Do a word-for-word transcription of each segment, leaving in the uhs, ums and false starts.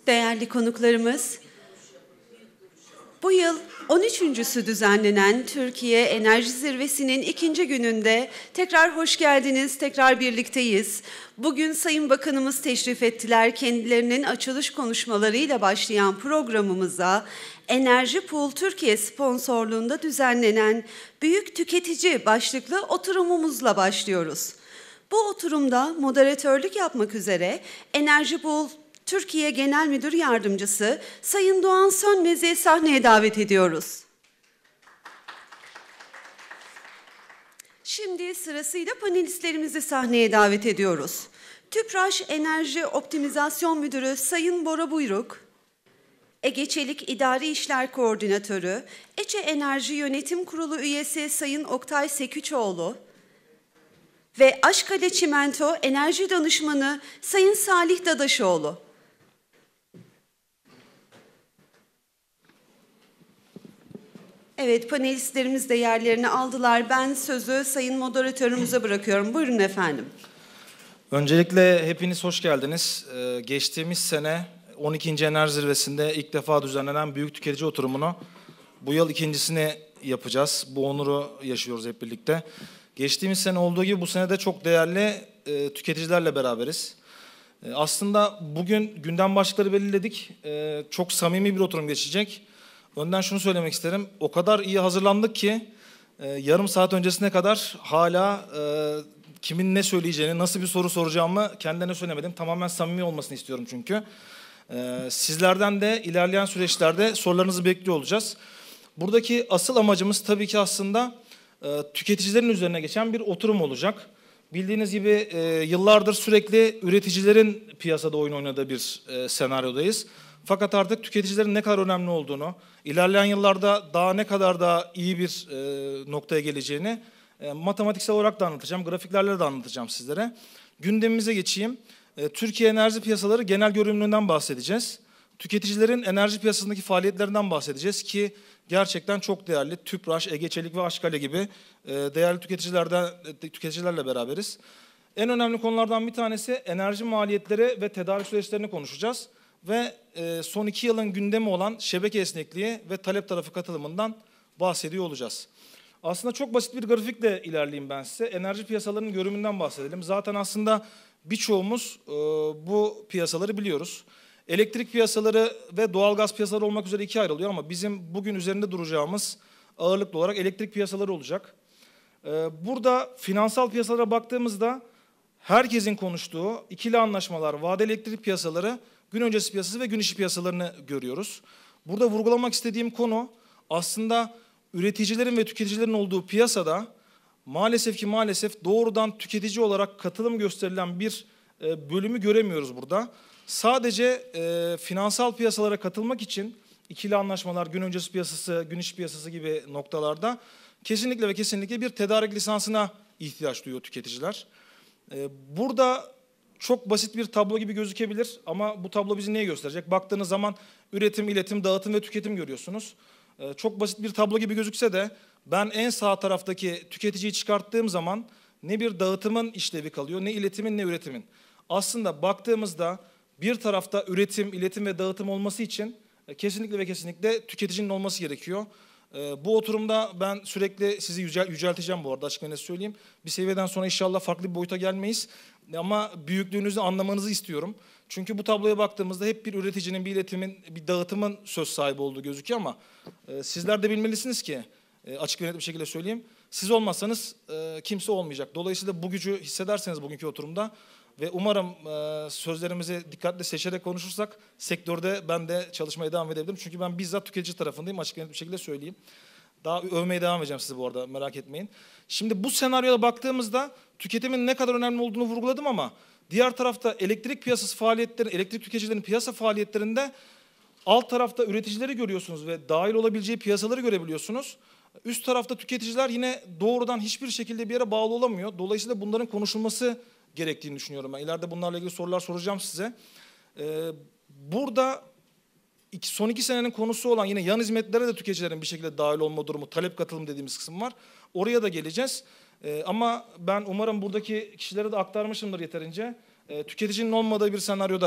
Değerli konuklarımız, bu yıl on üçüncüsü düzenlenen Türkiye Enerji Zirvesi'nin ikinci gününde tekrar hoş geldiniz, tekrar birlikteyiz. Bugün Sayın Bakanımız teşrif ettiler. Kendilerinin açılış konuşmalarıyla başlayan programımıza Enerji Pool Türkiye sponsorluğunda düzenlenen Büyük Tüketici başlıklı oturumumuzla başlıyoruz. Bu oturumda moderatörlük yapmak üzere Enerji Pool Türkiye Genel Müdür Yardımcısı Sayın Doğan Sönmez'i sahneye davet ediyoruz. Şimdi sırasıyla panelistlerimizi sahneye davet ediyoruz. Tüpraş Enerji Optimizasyon Müdürü Sayın Bora Buyruk, Ege Çelik İdari İşler Koordinatörü, Ece Enerji Yönetim Kurulu Üyesi Sayın Oktay Seküçoğlu ve Aşkale Çimento Enerji Danışmanı Sayın Salih Dadaşoğlu. Evet, panelistlerimiz de yerlerini aldılar. Ben sözü Sayın Moderatörümüze bırakıyorum. Buyurun efendim. Öncelikle hepiniz hoş geldiniz. Ee, geçtiğimiz sene on ikinci Enerji Zirvesi'nde ilk defa düzenlenen büyük tüketici oturumunu bu yıl ikincisini yapacağız. Bu onuru yaşıyoruz hep birlikte. Geçtiğimiz sene olduğu gibi bu sene de çok değerli e, tüketicilerle beraberiz. E, aslında bugün gündem başlıkları belirledik. E, çok samimi bir oturum geçecek. Önden şunu söylemek isterim. O kadar iyi hazırlandık ki e, yarım saat öncesine kadar hala e, kimin ne söyleyeceğini, nasıl bir soru soracağımı kendilerine söylemedim. Tamamen samimi olmasını istiyorum çünkü. E, sizlerden de ilerleyen süreçlerde sorularınızı bekliyor olacağız. Buradaki asıl amacımız tabii ki aslında e, tüketicilerin üzerine geçen bir oturum olacak. Bildiğiniz gibi e, yıllardır sürekli üreticilerin piyasada oyun oynadığı bir e, senaryodayız. Fakat artık tüketicilerin ne kadar önemli olduğunu, ilerleyen yıllarda daha ne kadar daha iyi bir e, noktaya geleceğini e, matematiksel olarak da anlatacağım, grafiklerle de anlatacağım sizlere. Gündemimize geçeyim. E, Türkiye enerji piyasaları genel görünümünden bahsedeceğiz. Tüketicilerin enerji piyasasındaki faaliyetlerinden bahsedeceğiz ki gerçekten çok değerli. Tüpraş, Ege Çelik ve Aşkale gibi e, değerli tüketicilerden, tüketicilerle beraberiz. En önemli konulardan bir tanesi enerji maliyetleri ve tedarik süreçlerini konuşacağız. Ve e, son iki yılın gündemi olan şebeke esnekliği ve talep tarafı katılımından bahsediyor olacağız. Aslında çok basit bir grafikle ilerleyeyim ben size. Enerji piyasalarının görünümünden bahsedelim. Zaten aslında birçoğumuz e, bu piyasaları biliyoruz. Elektrik piyasaları ve doğalgaz piyasaları olmak üzere ikiye ayrılıyor ama bizim bugün üzerinde duracağımız ağırlıklı olarak elektrik piyasaları olacak. E, burada finansal piyasalara baktığımızda herkesin konuştuğu ikili anlaşmalar, vadeli elektrik piyasaları, gün öncesi piyasası ve gün içi piyasalarını görüyoruz. Burada vurgulamak istediğim konu aslında üreticilerin ve tüketicilerin olduğu piyasada maalesef ki maalesef doğrudan tüketici olarak katılım gösterilen bir e, bölümü göremiyoruz burada. Sadece e, finansal piyasalara katılmak için ikili anlaşmalar, gün öncesi piyasası, gün içi piyasası gibi noktalarda kesinlikle ve kesinlikle bir tedarik lisansına ihtiyaç duyuyor tüketiciler. E, burada çok basit bir tablo gibi gözükebilir ama bu tablo bizi neye gösterecek? Baktığınız zaman üretim, iletim, dağıtım ve tüketim görüyorsunuz. Ee, çok basit bir tablo gibi gözükse de ben en sağ taraftaki tüketiciyi çıkarttığım zaman ne bir dağıtımın işlevi kalıyor, ne iletimin ne üretimin. Aslında baktığımızda bir tarafta üretim, iletim ve dağıtım olması için e, kesinlikle ve kesinlikle tüketicinin olması gerekiyor. E, bu oturumda ben sürekli sizi yücel, yücelteceğim bu arada, açık ve söyleyeyim. Bir seviyeden sonra inşallah farklı bir boyuta gelmeyiz. Ama büyüklüğünüzü anlamanızı istiyorum. Çünkü bu tabloya baktığımızda hep bir üreticinin, bir iletimin, bir dağıtımın söz sahibi olduğu gözüküyor ama e, sizler de bilmelisiniz ki, e, açık ve net bir şekilde söyleyeyim, siz olmazsanız e, kimse olmayacak. Dolayısıyla bu gücü hissederseniz bugünkü oturumda ve umarım e, sözlerimizi dikkatle seçerek konuşursak sektörde ben de çalışmaya devam edebilirim. Çünkü ben bizzat tüketici tarafındayım, açık ve net bir şekilde söyleyeyim. Daha övmeye devam edeceğim sizi bu arada, merak etmeyin. Şimdi bu senaryoya baktığımızda tüketimin ne kadar önemli olduğunu vurguladım ama diğer tarafta elektrik piyasası faaliyetleri, elektrik tüketicilerin piyasa faaliyetlerinde alt tarafta üreticileri görüyorsunuz ve dahil olabileceği piyasaları görebiliyorsunuz. Üst tarafta tüketiciler yine doğrudan hiçbir şekilde bir yere bağlı olamıyor. Dolayısıyla bunların konuşulması gerektiğini düşünüyorum ben. İleride bunlarla ilgili sorular soracağım size. Ee, burada İki, son iki senenin konusu olan yine yan hizmetlere de tüketicilerin bir şekilde dahil olma durumu, talep katılım dediğimiz kısım var. Oraya da geleceğiz. Ee, ama ben umarım buradaki kişilere de aktarmışımdır yeterince. Ee, tüketicinin olmadığı bir senaryoda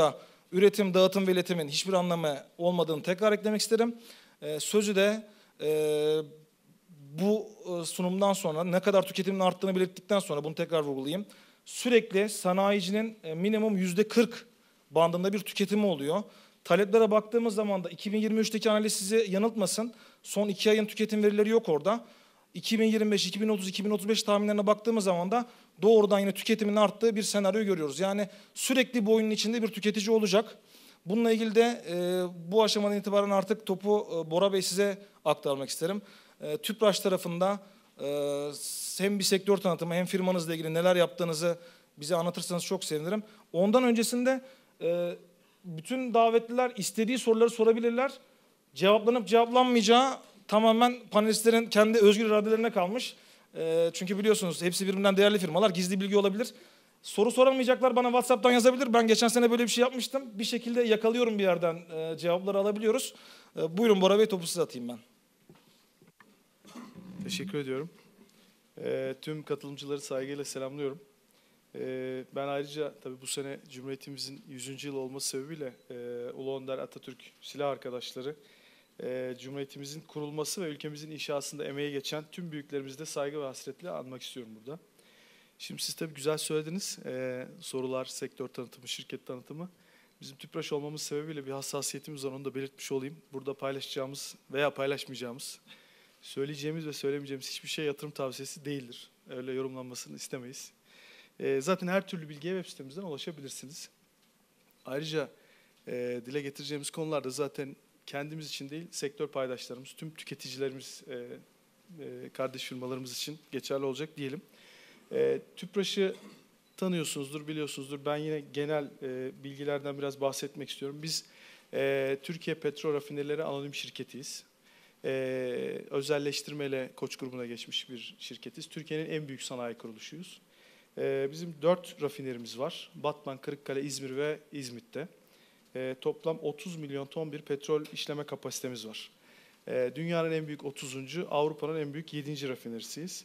üretim, dağıtım ve iletimin hiçbir anlamı olmadığını tekrar eklemek isterim. E, sözü de e, bu sunumdan sonra ne kadar tüketimin arttığını belirttikten sonra bunu tekrar vurgulayayım. Sürekli sanayicinin minimum yüzde kırk bandında bir tüketimi oluyor. Taleplere baktığımız zaman da iki bin yirmi üçteki analiz sizi yanıltmasın. Son iki ayın tüketim verileri yok orada. iki bin yirmi beş, iki bin otuz, iki bin otuz beş tahminlerine baktığımız zaman da doğrudan yine tüketimin arttığı bir senaryo görüyoruz. Yani sürekli bu oyunun içinde bir tüketici olacak. Bununla ilgili de e, bu aşamadan itibaren artık topu e, Bora Bey size aktarmak isterim. E, TÜPRAŞ tarafında e, hem bir sektör tanıtımı hem firmanızla ilgili neler yaptığınızı bize anlatırsanız çok sevinirim. Ondan öncesinde e, bütün davetliler istediği soruları sorabilirler. Cevaplanıp cevaplanmayacağı tamamen panelistlerin kendi özgür iradelerine kalmış. E, çünkü biliyorsunuz hepsi birbirinden değerli firmalar, gizli bilgi olabilir. Soru soramayacaklar bana WhatsApp'tan yazabilir. Ben geçen sene böyle bir şey yapmıştım. Bir şekilde yakalıyorum bir yerden e, cevapları alabiliyoruz. E, buyurun Bora Bey, topu size atayım ben. Teşekkür ediyorum. E, tüm katılımcıları saygıyla selamlıyorum. E, ben ayrıca tabii bu sene Cumhuriyetimizin yüzüncü yıl olması sebebiyle e, Ulu Önder Atatürk silah arkadaşları, e, Cumhuriyetimizin kurulması ve ülkemizin inşasında emeği geçen tüm büyüklerimizi de saygı ve hasretle anmak istiyorum burada. Şimdi siz tabii güzel söylediniz. Ee, sorular, sektör tanıtımı, şirket tanıtımı. Bizim TÜPRAŞ olmamız sebebiyle bir hassasiyetimiz var, onu da belirtmiş olayım. Burada paylaşacağımız veya paylaşmayacağımız, söyleyeceğimiz ve söylemeyeceğimiz hiçbir şey yatırım tavsiyesi değildir. Öyle yorumlanmasını istemeyiz. Ee, zaten her türlü bilgiye web sitemizden ulaşabilirsiniz. Ayrıca e, dile getireceğimiz konularda zaten kendimiz için değil, sektör paydaşlarımız, tüm tüketicilerimiz, e, e, kardeş firmalarımız için geçerli olacak diyelim. E, TÜPRAŞ'ı tanıyorsunuzdur, biliyorsunuzdur. Ben yine genel e, bilgilerden biraz bahsetmek istiyorum. Biz e, Türkiye Petrol Rafinerileri Anonim Şirketiyiz. E, özelleştirmeyle Koç grubuna geçmiş bir şirketiz. Türkiye'nin en büyük sanayi kuruluşuyuz. E, bizim dört rafinerimiz var. Batman, Kırıkkale, İzmir ve İzmit'te. E, toplam otuz milyon ton bir petrol işleme kapasitemiz var. E, dünyanın en büyük otuzuncu, Avrupa'nın en büyük yedinci rafinerisiyiz.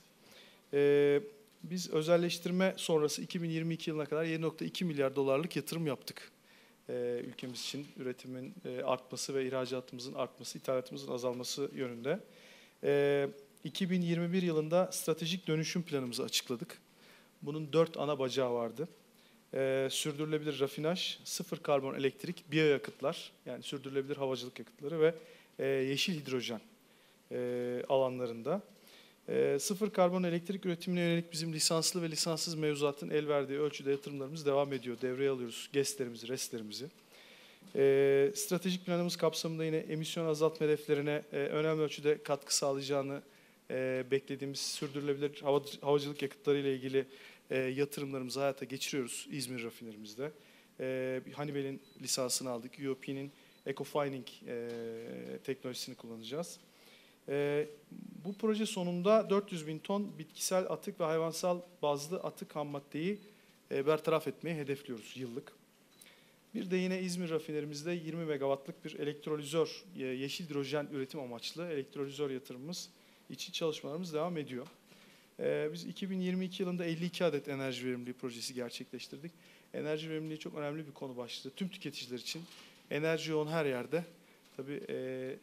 E, Biz özelleştirme sonrası iki bin yirmi iki yılına kadar yedi nokta iki milyar dolarlık yatırım yaptık. Ee, ülkemiz için üretimin e, artması ve ihracatımızın artması, ithalatımızın azalması yönünde. Ee, iki bin yirmi bir yılında stratejik dönüşüm planımızı açıkladık. Bunun dört ana bacağı vardı. Ee, sürdürülebilir rafinaj, sıfır karbon elektrik, biyoyakıtlar, yani sürdürülebilir havacılık yakıtları ve e, yeşil hidrojen e, alanlarında. E, sıfır karbon elektrik üretimine yönelik bizim lisanslı ve lisanssız mevzuatın el verdiği ölçüde yatırımlarımız devam ediyor. Devreye alıyoruz GES'lerimizi, RES'lerimizi. E, stratejik planımız kapsamında yine emisyon azaltma hedeflerine e, önemli ölçüde katkı sağlayacağını e, beklediğimiz sürdürülebilir hava, havacılık yakıtları ile ilgili e, yatırımlarımızı hayata geçiriyoruz İzmir rafinerimizde. E, Honeywell'in lisansını aldık. U O P'nin Ecofining e, teknolojisini kullanacağız. Ee, bu proje sonunda dört yüz bin ton bitkisel atık ve hayvansal bazlı atık ham maddeyi e, bertaraf etmeyi hedefliyoruz yıllık. Bir de yine İzmir rafinerimizde yirmi megawattlık bir elektrolizör, e, yeşil hidrojen üretim amaçlı elektrolizör yatırımımız için çalışmalarımız devam ediyor. E, biz iki bin yirmi iki yılında elli iki adet enerji verimliliği projesi gerçekleştirdik. Enerji verimliliği çok önemli bir konu başlığı. Tüm tüketiciler için enerji yoğun her yerde. Tabii e,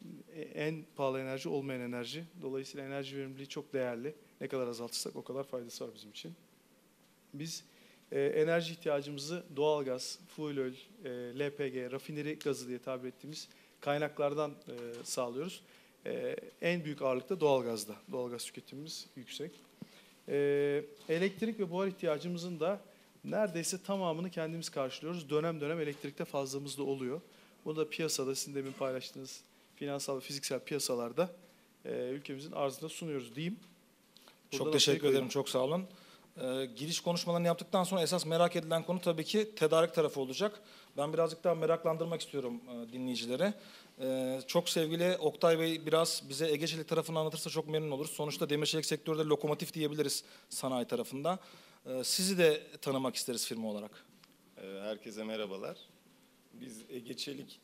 en pahalı enerji olmayan enerji. Dolayısıyla enerji verimliliği çok değerli. Ne kadar azaltırsak o kadar faydası var bizim için. Biz e, enerji ihtiyacımızı doğalgaz, fuel oil, e, L P G, rafineri gazı diye tabir ettiğimiz kaynaklardan e, sağlıyoruz. E, en büyük ağırlıkta doğalgazda. Doğalgaz tüketimimiz yüksek. E, elektrik ve buhar ihtiyacımızın da neredeyse tamamını kendimiz karşılıyoruz. Dönem dönem elektrikte fazlamız da oluyor. Bunu da piyasada, sizin demin paylaştığınız finansal ve fiziksel piyasalarda e, ülkemizin arzına sunuyoruz diyeyim. Buradan çok teşekkür ederim, çok sağ olun. Ee, giriş konuşmalarını yaptıktan sonra esas merak edilen konu tabii ki tedarik tarafı olacak. Ben birazcık daha meraklandırmak istiyorum e, dinleyicileri. Ee, çok sevgili Oktay Bey biraz bize Ege Çelik tarafını anlatırsa çok memnun oluruz. Sonuçta demir çelik sektörde lokomotif diyebiliriz sanayi tarafında. Ee, sizi de tanımak isteriz firma olarak. Herkese merhabalar. Biz Ege Çelik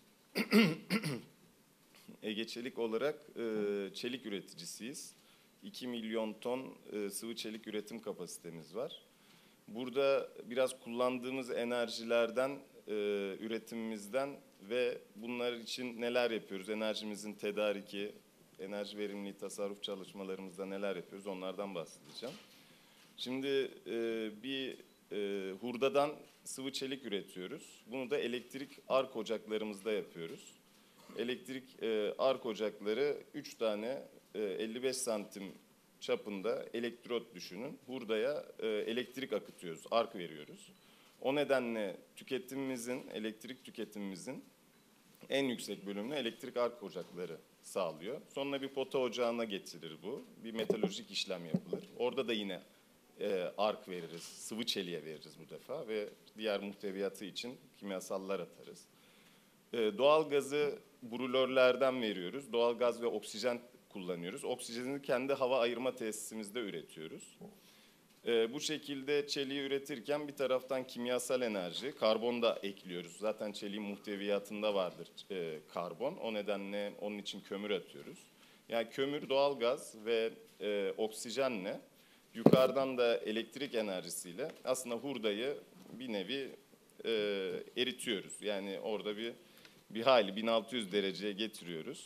Ege Çelik olarak e, çelik üreticisiyiz. iki milyon ton e, sıvı çelik üretim kapasitemiz var. Burada biraz kullandığımız enerjilerden e, e, üretimimizden ve bunlar için neler yapıyoruz, enerjimizin tedariki, enerji verimliliği, tasarruf çalışmalarımızda neler yapıyoruz onlardan bahsedeceğim. Şimdi e, bir e, hurdadan sıvı çelik üretiyoruz. Bunu da elektrik ark ocaklarımızda yapıyoruz. Elektrik e, ark ocakları üç tane e, elli beş santim çapında elektrot düşünün. Hurdaya e, elektrik akıtıyoruz, ark veriyoruz. O nedenle tüketimimizin, elektrik tüketimimizin en yüksek bölümünü elektrik ark ocakları sağlıyor. Sonra bir pota ocağına getirir bu. Bir metalurjik işlem yapılır. Orada da yine e, ark veririz, sıvı çeliğe veririz bu defa ve diğer muhteviyatı için kimyasallar atarız. E, doğal gazı brülörlerden veriyoruz. Doğal gaz ve oksijen kullanıyoruz. Oksijeni kendi hava ayırma tesisimizde üretiyoruz. E, bu şekilde çeliği üretirken bir taraftan kimyasal enerji, karbon da ekliyoruz. Zaten çeliğin muhteviyatında vardır e, karbon. O nedenle onun için kömür atıyoruz. Yani kömür, doğalgaz ve e, oksijenle yukarıdan da elektrik enerjisiyle aslında hurdayı bir nevi e, eritiyoruz. Yani orada bir bir hayli bin altı yüz dereceye getiriyoruz.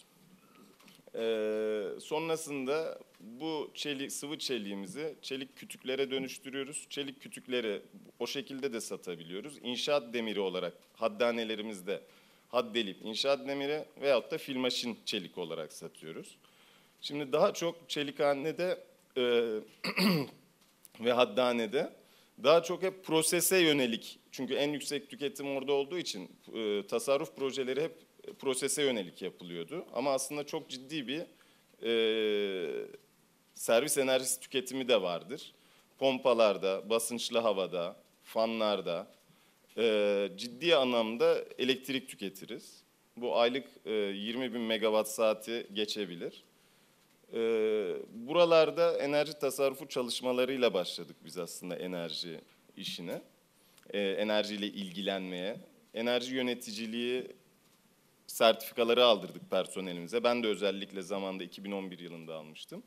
Ee, sonrasında bu çelik, sıvı çeliğimizi çelik kütüklere dönüştürüyoruz. Çelik kütükleri o şekilde de satabiliyoruz. İnşaat demiri olarak haddanelerimizde haddelip inşaat demiri veyahut da filmaşin çelik olarak satıyoruz. Şimdi daha çok çelikhanede e, ve haddanede daha çok hep prosese yönelik. Çünkü en yüksek tüketim orada olduğu için e, tasarruf projeleri hep prosese yönelik yapılıyordu. Ama aslında çok ciddi bir e, servis enerjisi tüketimi de vardır. Pompalarda, basınçlı havada, fanlarda e, ciddi anlamda elektrik tüketiriz. Bu aylık e, yirmi bin megawatt saati geçebilir. E, buralarda enerji tasarrufu çalışmalarıyla başladık biz aslında enerji işine. E, enerjiyle ilgilenmeye. Enerji yöneticiliği sertifikaları aldırdık personelimize. Ben de özellikle zamanda iki bin on bir yılında almıştım.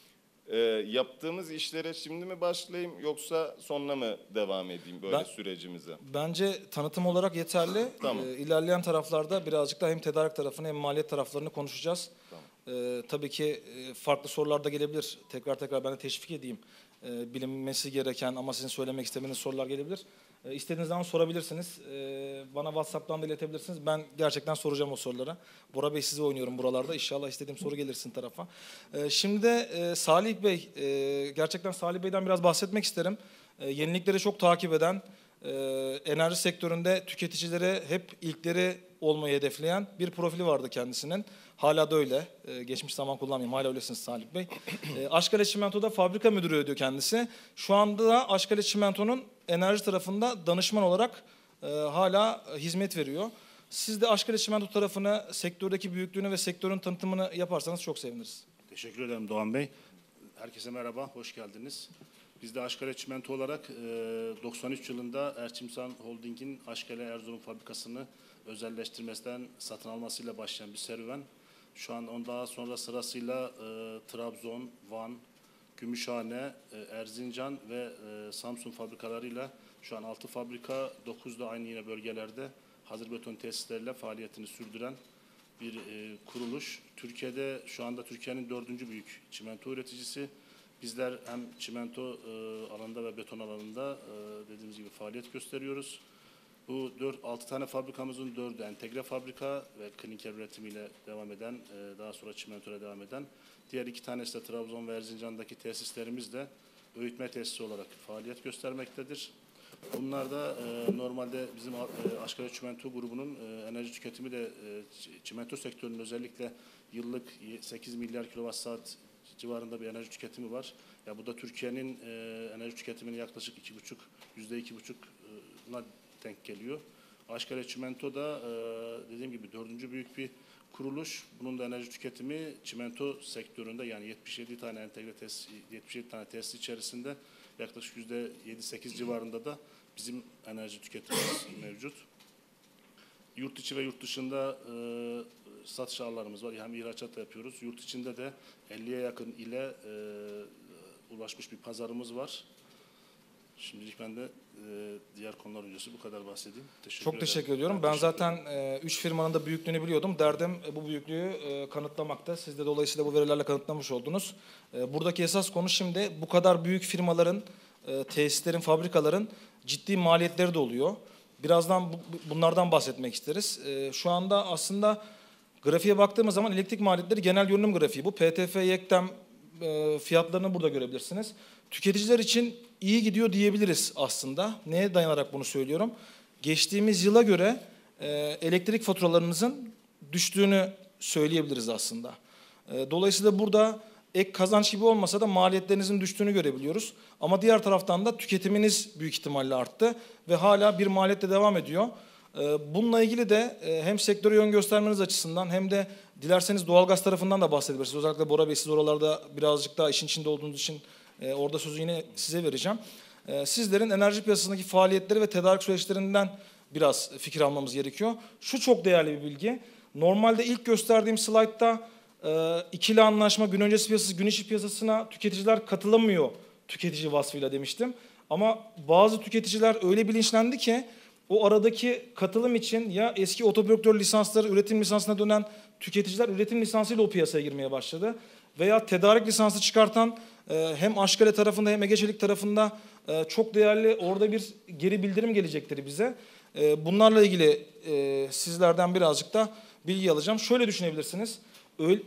Ee, yaptığımız işlere şimdi mi başlayayım yoksa sonra mı devam edeyim böyle Ben, sürecimize? Bence tanıtım olarak yeterli. Tamam. Ee, ilerleyen taraflarda birazcık daha hem tedarik tarafını hem maliyet taraflarını konuşacağız. Tamam. Ee, tabii ki farklı sorular da gelebilir. Tekrar tekrar ben de teşvik edeyim. Ee, bilinmesi gereken ama sizin söylemek istemediğiniz sorular gelebilir. Ee, istediğiniz zaman sorabilirsiniz. Ee, bana WhatsApp'tan da iletebilirsiniz. Ben gerçekten soracağım o sorulara. Bora Bey sizi oynuyorum buralarda. İnşallah istediğim soru gelirsin tarafa. Ee, şimdi de e, Salih Bey, e, gerçekten Salih Bey'den biraz bahsetmek isterim. E, yenilikleri çok takip eden, e, enerji sektöründe tüketicilere hep ilkleri olmayı hedefleyen bir profili vardı kendisinin. Hala da öyle. Ee, geçmiş zaman kullanmayayım. Hala öylesiniz Salih Bey. Ee, Aşkale Çimento'da fabrika müdürü ediyor kendisi. Şu anda da Aşkale Çimento'nun enerji tarafında danışman olarak e, hala hizmet veriyor. Siz de Aşkale Çimento tarafını, sektördeki büyüklüğünü ve sektörün tanıtımını yaparsanız çok seviniriz. Teşekkür ederim Doğan Bey. Herkese merhaba, hoş geldiniz. Biz de Aşkale Çimento olarak e, doksan üç yılında Erçimsan Holding'in Aşkale Erzurum fabrikasını özelleştirmesinden satın almasıyla başlayan bir serüven. Şu an ondan sonra sırasıyla e, Trabzon, Van, Gümüşhane, e, Erzincan ve e, Samsun fabrikalarıyla şu an altı fabrika, dokuz da aynı yine bölgelerde hazır beton tesisleriyle faaliyetini sürdüren bir e, kuruluş. Türkiye'de şu anda Türkiye'nin dördüncü büyük çimento üreticisi. Bizler hem çimento e, alanında ve beton alanında e, dediğimiz gibi faaliyet gösteriyoruz. Bu dört altı tane fabrikamızın dördü entegre fabrika ve klinker üretimiyle devam eden, e, daha sonra çimentoya devam eden. Diğer iki tanesi de Trabzon ve Erzincan'daki tesislerimiz de öğütme tesisi olarak faaliyet göstermektedir. Bunlar da e, normalde bizim e, Aşkale Çimento grubunun e, enerji tüketimi de e, çimento sektörünün özellikle yıllık sekiz milyar kilowatt saat civarında bir enerji tüketimi var. Ya bu da Türkiye'nin e, enerji tüketiminin yaklaşık iki buçuk yüzde iki buçuk'una denk geliyor. Aşkale Çimento da e, dediğim gibi dördüncü büyük bir kuruluş. Bunun da enerji tüketimi çimento sektöründe yani yetmiş yedi tane entegre tesis, yetmiş yedi tane tesis içerisinde yaklaşık yüzde yedi sekiz civarında da bizim enerji tüketimimiz mevcut. Yurt içi ve yurt dışında e, satış ağlarımız var. Hem ihracat da yapıyoruz. Yurt içinde de elliye yakın ile e, ulaşmış bir pazarımız var. Şimdilik ben de e, diğer konular öncesi bu kadar bahsedeyim. Teşekkür Çok ederim. teşekkür ediyorum. Ben zaten e, üç firmanın da büyüklüğünü biliyordum. Derdim e, bu büyüklüğü e, kanıtlamakta. Siz de dolayısıyla bu verilerle kanıtlamış oldunuz. E, buradaki esas konu şimdi bu kadar büyük firmaların, e, tesislerin, fabrikaların ciddi maliyetleri de oluyor. Birazdan bu, bunlardan bahsetmek isteriz. E, şu anda aslında grafiğe baktığımız zaman elektrik maliyetleri genel görünüm grafiği bu. P T F, Yektem e, fiyatlarını burada görebilirsiniz. Tüketiciler için iyi gidiyor diyebiliriz aslında. Neye dayanarak bunu söylüyorum? Geçtiğimiz yıla göre e, elektrik faturalarınızın düştüğünü söyleyebiliriz aslında. E, dolayısıyla burada ek kazanç gibi olmasa da maliyetlerinizin düştüğünü görebiliyoruz. Ama diğer taraftan da tüketiminiz büyük ihtimalle arttı ve hala bir maliyette devam ediyor. E, bununla ilgili de e, hem sektöre yön göstermeniz açısından hem de dilerseniz doğalgaz tarafından da bahsedebilirsiniz. Özellikle Bora Bey, siz oralarda birazcık daha işin içinde olduğunuz için e, orada sözü yine size vereceğim. E, sizlerin enerji piyasasındaki faaliyetleri ve tedarik süreçlerinden biraz fikir almamız gerekiyor. Şu çok değerli bir bilgi. Normalde ilk gösterdiğim slaytta e, ikili anlaşma, gün öncesi piyasası, gün içi piyasasına tüketiciler katılamıyor tüketici vasfıyla demiştim. Ama bazı tüketiciler öyle bilinçlendi ki o aradaki katılım için ya eski otobloktör lisansları üretim lisansına dönen tüketiciler üretim lisansıyla o piyasaya girmeye başladı. Veya tedarik lisansı çıkartan e, hem Aşkale tarafında hem Ege Çelik tarafında e, çok değerli orada bir geri bildirim gelecektir bize. E, bunlarla ilgili e, sizlerden birazcık da bilgi alacağım. Şöyle düşünebilirsiniz. Öyle,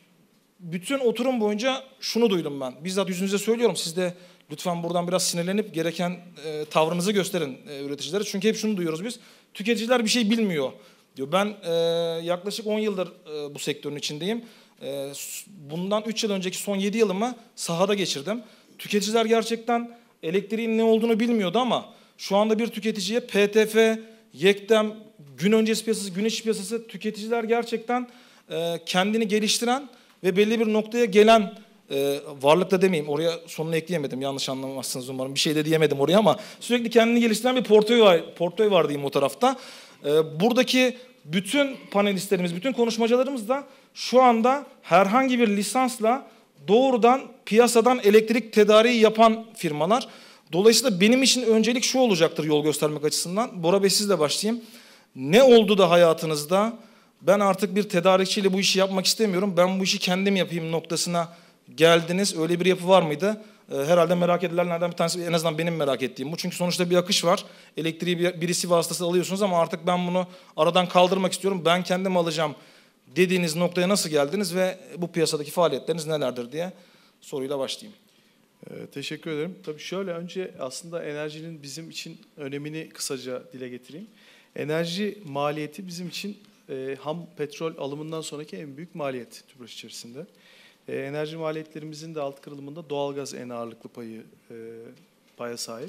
bütün oturum boyunca şunu duydum ben. Bizzat yüzünüze söylüyorum. Siz de lütfen buradan biraz sinirlenip gereken e, tavrınızı gösterin e, üreticilere. Çünkü hep şunu duyuyoruz biz. Tüketiciler bir şey bilmiyor diyor. Ben e, yaklaşık on yıldır e, bu sektörün içindeyim. E, bundan üç yıl önceki son yedi yılımı sahada geçirdim. Tüketiciler gerçekten elektriğin ne olduğunu bilmiyordu ama şu anda bir tüketiciye P T F, Yektem, gün öncesi piyasası, gün içi piyasası, tüketiciler gerçekten e, kendini geliştiren ve belli bir noktaya gelen e, varlıkta demeyeyim, oraya sonunu ekleyemedim, yanlış anlamazsınız umarım, bir şey de diyemedim oraya ama sürekli kendini geliştiren bir portföy var, portföy var diyeyim o tarafta. E, buradaki bütün panelistlerimiz, bütün konuşmacılarımız da şu anda herhangi bir lisansla doğrudan piyasadan elektrik tedariği yapan firmalar. Dolayısıyla benim için öncelik şu olacaktır yol göstermek açısından. Bora Bey, sizle başlayayım. Ne oldu da hayatınızda ben artık bir tedarikçiyle bu işi yapmak istemiyorum, ben bu işi kendim yapayım noktasına geldiniz? Öyle bir yapı var mıydı? Ee, herhalde merak edilenlerden bir tanesi, en azından benim merak ettiğim bu. Çünkü sonuçta bir akış var. Elektriği birisi vasıtası alıyorsunuz ama artık ben bunu aradan kaldırmak istiyorum, ben kendim alacağım dediğiniz noktaya nasıl geldiniz ve bu piyasadaki faaliyetleriniz nelerdir diye soruyla başlayayım. Ee, teşekkür ederim. Tabii şöyle, önce aslında enerjinin bizim için önemini kısaca dile getireyim. Enerji maliyeti bizim için e, ham petrol alımından sonraki en büyük maliyet TÜPRAŞ içerisinde. E, enerji maliyetlerimizin de alt kırılımında doğalgaz en ağırlıklı payı e, paya sahip.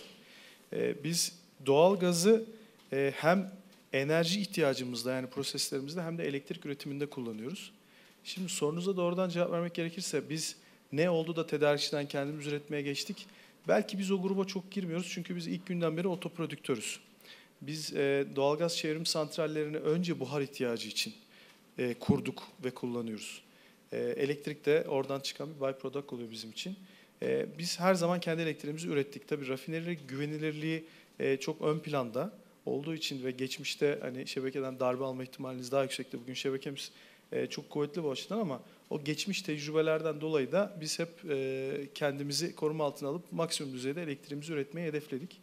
E, biz doğalgazı e, hem enerji ihtiyacımızda, yani proseslerimizde, hem de elektrik üretiminde kullanıyoruz. Şimdi sorunuza doğrudan cevap vermek gerekirse biz ne oldu da tedarikçiden kendimiz üretmeye geçtik? Belki biz o gruba çok girmiyoruz çünkü biz ilk günden beri otoprodüktörüz. Biz e, doğalgaz çevrim santrallerini önce buhar ihtiyacı için e, kurduk ve kullanıyoruz. E, elektrik de oradan çıkan bir byproduct oluyor bizim için. E, biz her zaman kendi elektriğimizi ürettik. Tabii rafineri güvenilirliği e, çok ön planda olduğu için ve geçmişte hani şebekeden darbe alma ihtimaliniz daha yüksekti. Bugün şebekemiz e, çok kuvvetli bu açıdan ama o geçmiş tecrübelerden dolayı da biz hep e, kendimizi koruma altına alıp maksimum düzeyde elektriğimizi üretmeyi hedefledik.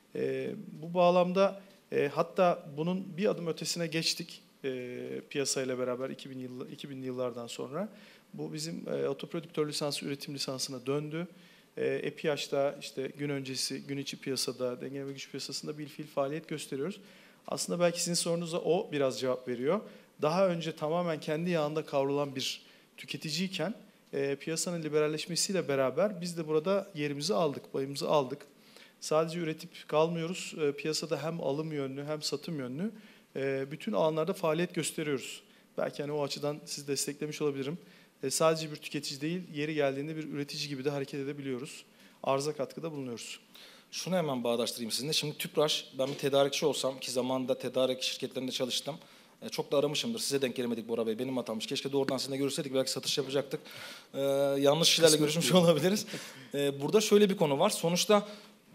E, bu bağlamda e, hatta bunun bir adım ötesine geçtik e, piyasayla beraber iki bin yıl, iki binli yıllardan sonra. Bu bizim e, otoprodüktör lisansı üretim lisansına döndü. E, EPİAŞ'ta işte gün öncesi, gün içi piyasada, denge ve güç piyasasında bilfiil faaliyet gösteriyoruz. Aslında belki sizin sorunuza o biraz cevap veriyor. Daha önce tamamen kendi yağında kavrulan bir tüketiciyken e, piyasanın liberalleşmesiyle beraber biz de burada yerimizi aldık, payımızı aldık. Sadece üretip kalmıyoruz. E, piyasada hem alım yönlü hem satım yönlü e, bütün alanlarda faaliyet gösteriyoruz. Belki hani o açıdan sizi desteklemiş olabilirim. E, sadece bir tüketici değil, yeri geldiğinde bir üretici gibi de hareket edebiliyoruz. Arza katkıda bulunuyoruz. Şunu hemen bağdaştırayım sizinle. Şimdi TÜPRAŞ, ben bir tedarikçi olsam ki zamanında tedarik şirketlerinde çalıştım. Çok da aramışımdır. Size denk gelemedik Bora Bey. Benim hatammış. Keşke doğrudan sizinle görüşseydik. Belki satış yapacaktık. Ee, yanlış kişilerle görüşmüş olabiliriz. Ee, burada şöyle bir konu var. Sonuçta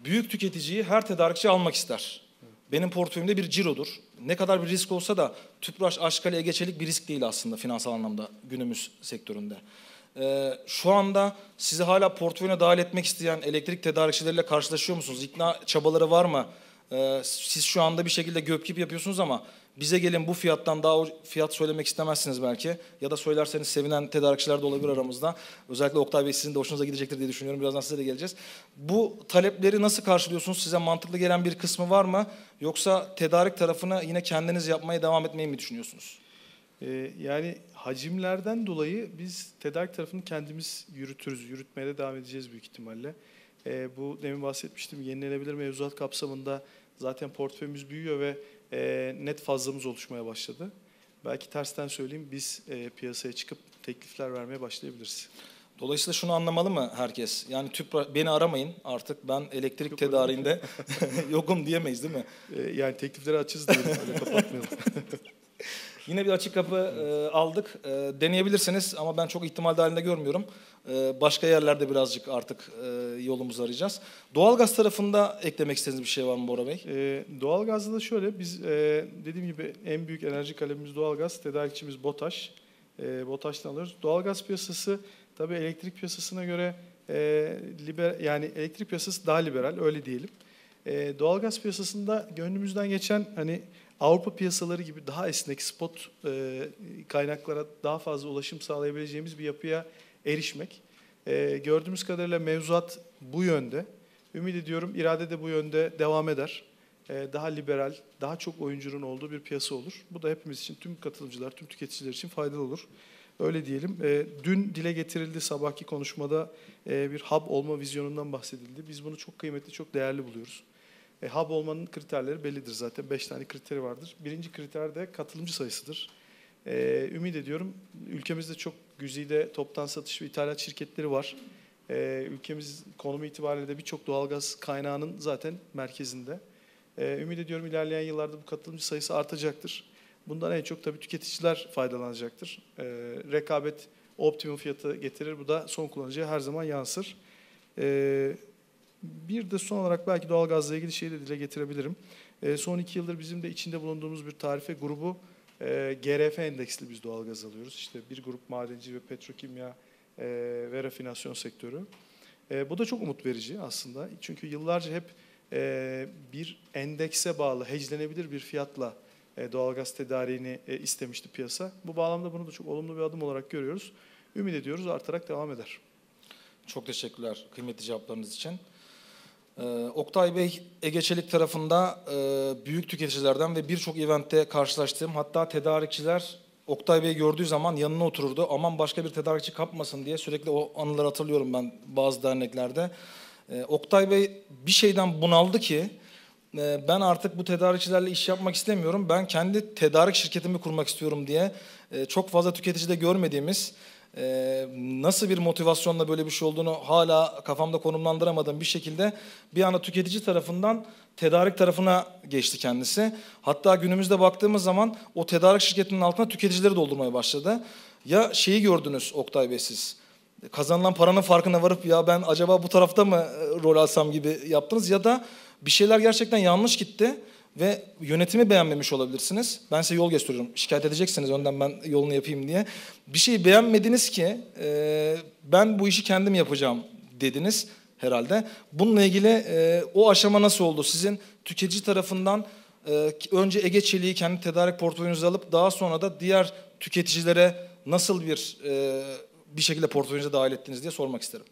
büyük tüketiciyi her tedarikçi almak ister. Benim portföyümde bir cirodur. Ne kadar bir risk olsa da Tüpraş, Aşkale, Ege Çelik bir risk değil aslında finansal anlamda günümüz sektöründe. Ee, şu anda sizi hala portföyüne dahil etmek isteyen elektrik tedarikçileriyle karşılaşıyor musunuz? İkna çabaları var mı? Ee, siz şu anda bir şekilde göpkip yapıyorsunuz ama bize gelin bu fiyattan daha fiyat söylemek istemezsiniz belki. Ya da söylerseniz sevinen tedarikçiler de olabilir aramızda. Özellikle Oktay Bey sizin de hoşunuza gidecektir diye düşünüyorum. Birazdan size de geleceğiz. Bu talepleri nasıl karşılıyorsunuz? Size mantıklı gelen bir kısmı var mı? Yoksa tedarik tarafını yine kendiniz yapmaya devam etmeyi mi düşünüyorsunuz? Ee, yani hacimlerden dolayı biz tedarik tarafını kendimiz yürütürüz. Yürütmeye de devam edeceğiz büyük ihtimalle. Ee, bu demin bahsetmiştim. Yenilenebilir mevzuat kapsamında zaten portföyümüz büyüyor ve e, net fazlamız oluşmaya başladı. Belki tersten söyleyeyim, biz e, piyasaya çıkıp teklifler vermeye başlayabiliriz. Dolayısıyla şunu anlamalı mı herkes? Yani Tüpraş, beni aramayın artık, ben elektrik Yok, tedariğinde yokum diyemeyiz değil mi? Ee, yani teklifleri açız diyelim, öyle kapatmayalım. Yine bir açık kapı e, aldık. E, deneyebilirsiniz ama ben çok ihtimal dahilinde görmüyorum. E, başka yerlerde birazcık artık e, yolumuzu arayacağız. Doğalgaz tarafında eklemek istediğiniz bir şey var mı Bora Bey? E, doğalgazda da şöyle, biz e, dediğim gibi en büyük enerji kalemimiz doğalgaz, tedarikçimiz BOTAŞ. E, BOTAŞ'tan alıyoruz. Doğalgaz piyasası tabii elektrik piyasasına göre e, liber, yani elektrik piyasası daha liberal, öyle diyelim. E, doğalgaz piyasasında gönlümüzden geçen hani Avrupa piyasaları gibi daha esnek spot e, kaynaklara daha fazla ulaşım sağlayabileceğimiz bir yapıya erişmek. E, gördüğümüz kadarıyla mevzuat bu yönde. Ümit ediyorum irade de bu yönde devam eder. E, daha liberal, daha çok oyuncunun olduğu bir piyasa olur. Bu da hepimiz için, tüm katılımcılar, tüm tüketiciler için faydalı olur. Öyle diyelim. E, dün dile getirildi sabahki konuşmada e, bir hub olma vizyonundan bahsedildi. Biz bunu çok kıymetli, çok değerli buluyoruz. E, hub olmanın kriterleri bellidir zaten. Beş tane kriteri vardır. Birinci kriter de katılımcı sayısıdır. E, ümit ediyorum ülkemizde çok güzide toptan satış ve ithalat şirketleri var. E, ülkemiz konumu itibariyle de birçok doğalgaz kaynağının zaten merkezinde. E, ümit ediyorum ilerleyen yıllarda bu katılımcı sayısı artacaktır. Bundan en çok tabii tüketiciler faydalanacaktır. E, rekabet optimum fiyatı getirir. Bu da son kullanıcıya her zaman yansır. E, Bir de son olarak belki doğalgazla ilgili şeyi de dile getirebilirim. E, son iki yıldır bizim de içinde bulunduğumuz bir tarife grubu e, G R F endeksli biz doğalgaz alıyoruz. İşte bir grup madenci ve petrokimya e, ve rafinasyon sektörü. E, bu da çok umut verici aslında. Çünkü yıllarca hep e, bir endekse bağlı, hedgelenebilir bir fiyatla e, doğalgaz tedariğini e, istemişti piyasa. Bu bağlamda bunu da çok olumlu bir adım olarak görüyoruz. Ümit ediyoruz artarak devam eder. Çok teşekkürler kıymetli cevaplarınız için. Ee, Oktay Bey, Ege Çelik tarafında e, büyük tüketicilerden ve birçok eventte karşılaştığım, hatta tedarikçiler Oktay Bey gördüğü zaman yanına otururdu. Aman başka bir tedarikçi kapmasın diye sürekli o anıları hatırlıyorum ben bazı derneklerde. Ee, Oktay Bey bir şeyden bunaldı ki e, ben artık bu tedarikçilerle iş yapmak istemiyorum. Ben kendi tedarik şirketimi kurmak istiyorum diye e, çok fazla tüketicide görmediğimiz, Ee, nasıl bir motivasyonla böyle bir şey olduğunu hala kafamda konumlandıramadığım bir şekilde bir anda tüketici tarafından tedarik tarafına geçti kendisi. Hatta günümüzde baktığımız zaman o tedarik şirketinin altına tüketicileri doldurmaya başladı. Ya şeyi gördünüz Oktay Bey siz, kazanılan paranın farkına varıp ya ben acaba bu tarafta mı rol alsam gibi yaptınız, ya da bir şeyler gerçekten yanlış gitti ve yönetimi beğenmemiş olabilirsiniz. Ben size yol gösteriyorum. Şikayet edeceksiniz önden, ben yolunu yapayım diye. Bir şeyi beğenmediniz ki e, ben bu işi kendim yapacağım dediniz herhalde. Bununla ilgili e, o aşama nasıl oldu? Sizin tüketici tarafından e, önce Ege Çelik'i kendi tedarik portföyünüze alıp daha sonra da diğer tüketicilere nasıl bir e, bir şekilde portföyünüze dahil ettiniz diye sormak isterim.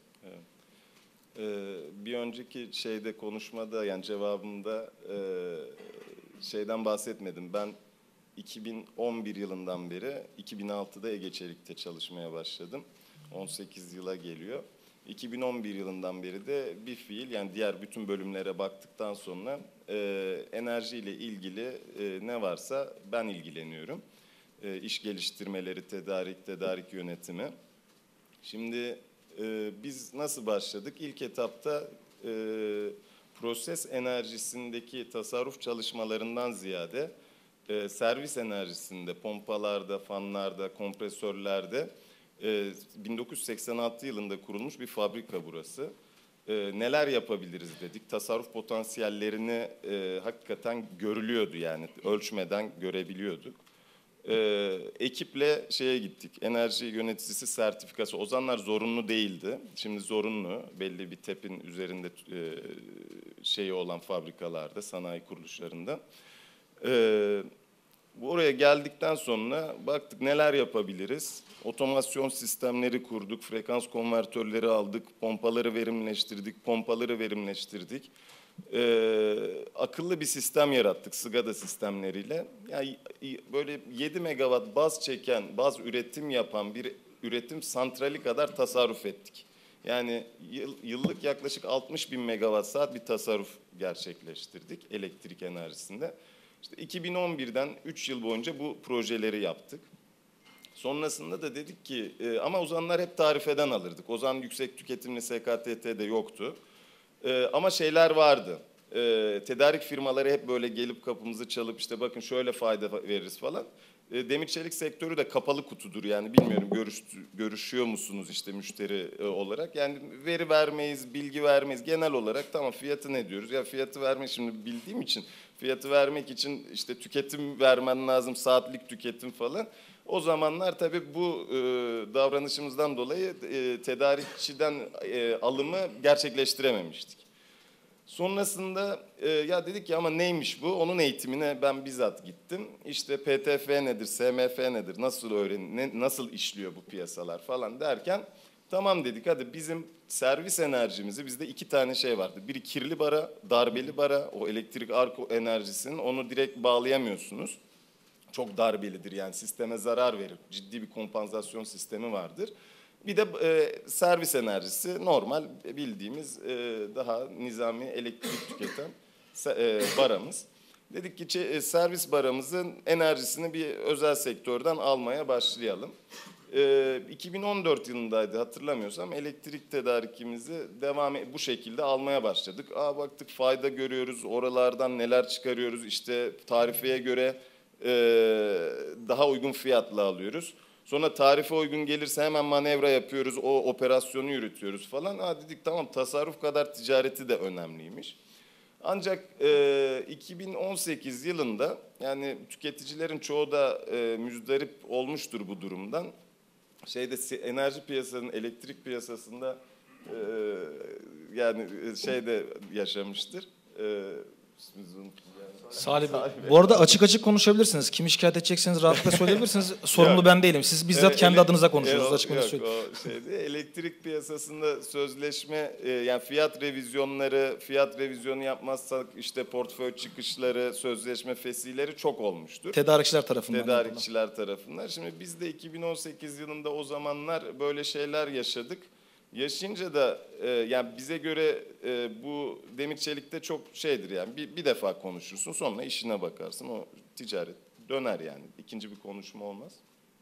Bir önceki şeyde konuşmada, yani cevabımda şeyden bahsetmedim. Ben iki bin on bir yılından beri iki bin altıda Ege Çelik'te çalışmaya başladım. on sekiz yıla geliyor. iki bin on bir yılından beri de bir fiil, yani diğer bütün bölümlere baktıktan sonra enerjiyle ilgili ne varsa ben ilgileniyorum. İş geliştirmeleri, tedarik, tedarik yönetimi. Şimdi Ee, biz nasıl başladık? İlk etapta e, proses enerjisindeki tasarruf çalışmalarından ziyade e, servis enerjisinde, pompalarda, fanlarda, kompresörlerde e, bin dokuz yüz seksen altı yılında kurulmuş bir fabrika burası. e, neler yapabiliriz dedik. Tasarruf potansiyellerini e, hakikaten görülüyordu yani ölçmeden görebiliyorduk. E, ekiple şeye gittik, enerji yöneticisi sertifikası. O zamanlar zorunlu değildi. Şimdi zorunlu, belli bir tepin üzerinde e, şeyi olan fabrikalarda, sanayi kuruluşlarında. E, Oraya geldikten sonra baktık neler yapabiliriz. Otomasyon sistemleri kurduk, frekans konvertörleri aldık, pompaları verimleştirdik, pompaları verimleştirdik. Ee, akıllı bir sistem yarattık SCADA sistemleriyle. Yani böyle yedi megawatt baz çeken, baz üretim yapan bir üretim santrali kadar tasarruf ettik. Yani yıllık yaklaşık altmış bin megawatt saat bir tasarruf gerçekleştirdik elektrik enerjisinde. İşte iki bin on birden üç yıl boyunca bu projeleri yaptık. Sonrasında da dedik ki e, ama o zamanlar hep tarifeden alırdık. O zaman yüksek tüketimli S K T T de yoktu. E, ama şeyler vardı. E, tedarik firmaları hep böyle gelip kapımızı çalıp işte bakın şöyle fayda veririz falan. E, demir çelik sektörü de kapalı kutudur yani bilmiyorum görüş, görüşüyor musunuz işte müşteri e, olarak. Yani veri vermeyiz, bilgi vermeyiz. Genel olarak tamam fiyatı ne diyoruz? Ya fiyatı vermek şimdi bildiğim için fiyatı vermek için işte tüketim vermen lazım, saatlik tüketim falan. O zamanlar tabii bu e, davranışımızdan dolayı e, tedarikçiden e, alımı gerçekleştirememiştik. Sonrasında e, ya dedik ki ama neymiş bu? Onun eğitimine ben bizzat gittim. İşte P T F nedir, S M F nedir, nasıl öğren, ne, nasıl işliyor bu piyasalar falan derken tamam dedik hadi bizim servis enerjimizi bizde iki tane şey vardı. Biri kirli bara, darbeli bara, o elektrik ark enerjisinin onu direkt bağlayamıyorsunuz. Çok darbelidir yani sisteme zarar verir. Ciddi bir kompansasyon sistemi vardır. Bir de e, servis enerjisi normal bildiğimiz e, daha nizami elektrik tüketen e, baramız. Dedik ki e, servis baramızın enerjisini bir özel sektörden almaya başlayalım. E, iki bin on dört yılındaydı hatırlamıyorsam elektrik tedarikimizi devam bu şekilde almaya başladık. Aa baktık fayda görüyoruz, oralardan neler çıkarıyoruz işte tarifeye göre e, daha uygun fiyatla alıyoruz. Sonra tarife uygun gelirse hemen manevra yapıyoruz, o operasyonu yürütüyoruz falan. Ha dedik tamam tasarruf kadar ticareti de önemliymiş. Ancak e, iki bin on sekiz yılında yani tüketicilerin çoğu da e, müzdarip olmuştur bu durumdan. Şeyde enerji piyasasının, elektrik piyasasında e, yani şeyde yaşamıştır. E, Salih Bey. Bu arada açık açık konuşabilirsiniz. Kimi şikayet edecekseniz rahatlıkla söyleyebilirsiniz. Sorumlu yok. ben değilim. Siz bizzat e, kendi ele, adınıza konuşuyorsunuz. E, açık yok, söyleyeyim. o şeydi. Elektrik piyasasında sözleşme e, yani fiyat revizyonları, fiyat revizyonu yapmazsak işte portföy çıkışları, sözleşme fesihleri çok olmuştur. Tedarikçiler tarafından. Tedarikçiler yapılan. tarafından. Şimdi biz de iki bin on sekiz yılında o zamanlar böyle şeyler yaşadık. Yaşayınca da e, yani bize göre e, bu demir çelikte çok şeydir yani bir, bir defa konuşursun sonra işine bakarsın o ticaret döner yani ikinci bir konuşma olmaz.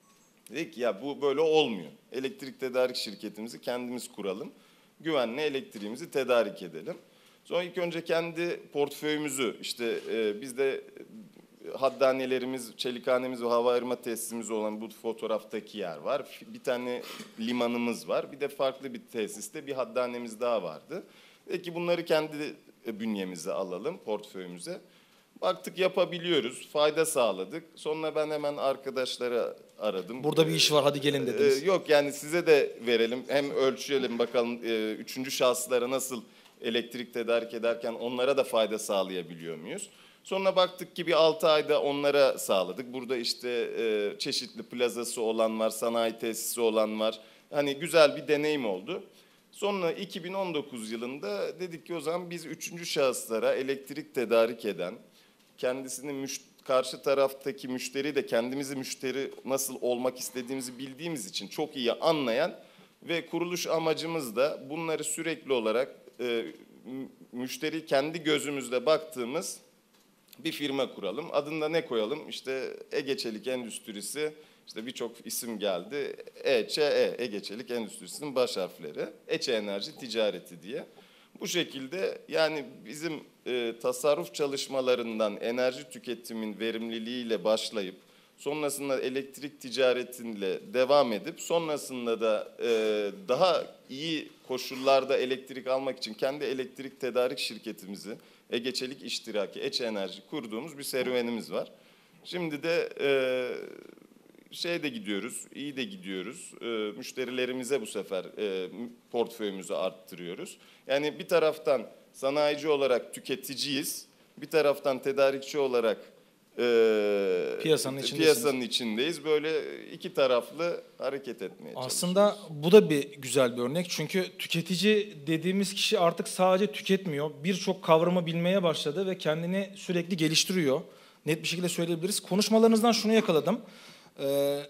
Dedik ki ya bu böyle olmuyor. Elektrik tedarik şirketimizi kendimiz kuralım. Güvenli elektriğimizi tedarik edelim. Sonra ilk önce kendi portföyümüzü işte e, bizde haddanelerimiz, çelikhanemiz ve hava ayırma tesisimiz olan bu fotoğraftaki yer var. Bir tane limanımız var. Bir de farklı bir tesiste bir haddanemiz daha vardı. Peki bunları kendi bünyemize alalım, portföyümüze. Baktık yapabiliyoruz, fayda sağladık. Sonra ben hemen arkadaşlara aradım. Burada bir iş var, hadi gelin dediniz. Ee, yok yani size de verelim. Hem ölçelim bakalım e, üçüncü şahıslara nasıl elektrik tedarik ederken onlara da fayda sağlayabiliyor muyuz? Sonra baktık ki bir altı ayda onlara sağladık. Burada işte e, çeşitli plazası olan var, sanayi tesisi olan var. Hani güzel bir deneyim oldu. Sonra iki bin on dokuz yılında dedik ki o zaman biz üçüncü şahıslara elektrik tedarik eden, kendisini müş karşı taraftaki müşteri de kendimizi müşteri nasıl olmak istediğimizi bildiğimiz için çok iyi anlayan ve kuruluş amacımız da bunları sürekli olarak e, müşteri kendi gözümüzde baktığımız bir firma kuralım. Adında ne koyalım? İşte Ege Çelik Endüstrisi, işte birçok isim geldi. E Ç E, Ege Çelik Endüstrisi'nin baş harfleri. E Ç Enerji Ticareti diye. Bu şekilde yani bizim e, tasarruf çalışmalarından enerji tüketimin verimliliğiyle başlayıp Sonrasında elektrik ticaretiyle devam edip sonrasında da e, daha iyi koşullarda elektrik almak için kendi elektrik tedarik şirketimizi Ege Çelik İştiraki, Eç Enerji kurduğumuz bir serüvenimiz var. Şimdi de e, şey de gidiyoruz, iyi de gidiyoruz. E, müşterilerimize bu sefer e, portföyümüzü arttırıyoruz. Yani bir taraftan sanayici olarak tüketiciyiz, bir taraftan tedarikçi olarak e, Piyasanın içindesiniz. piyasanın içindeyiz. Böyle iki taraflı hareket etmeye çalışıyoruz. Aslında bu da bir güzel bir örnek. Çünkü tüketici dediğimiz kişi artık sadece tüketmiyor. Birçok kavramı bilmeye başladı ve kendini sürekli geliştiriyor. Net bir şekilde söyleyebiliriz. Konuşmalarınızdan şunu yakaladım. Ee,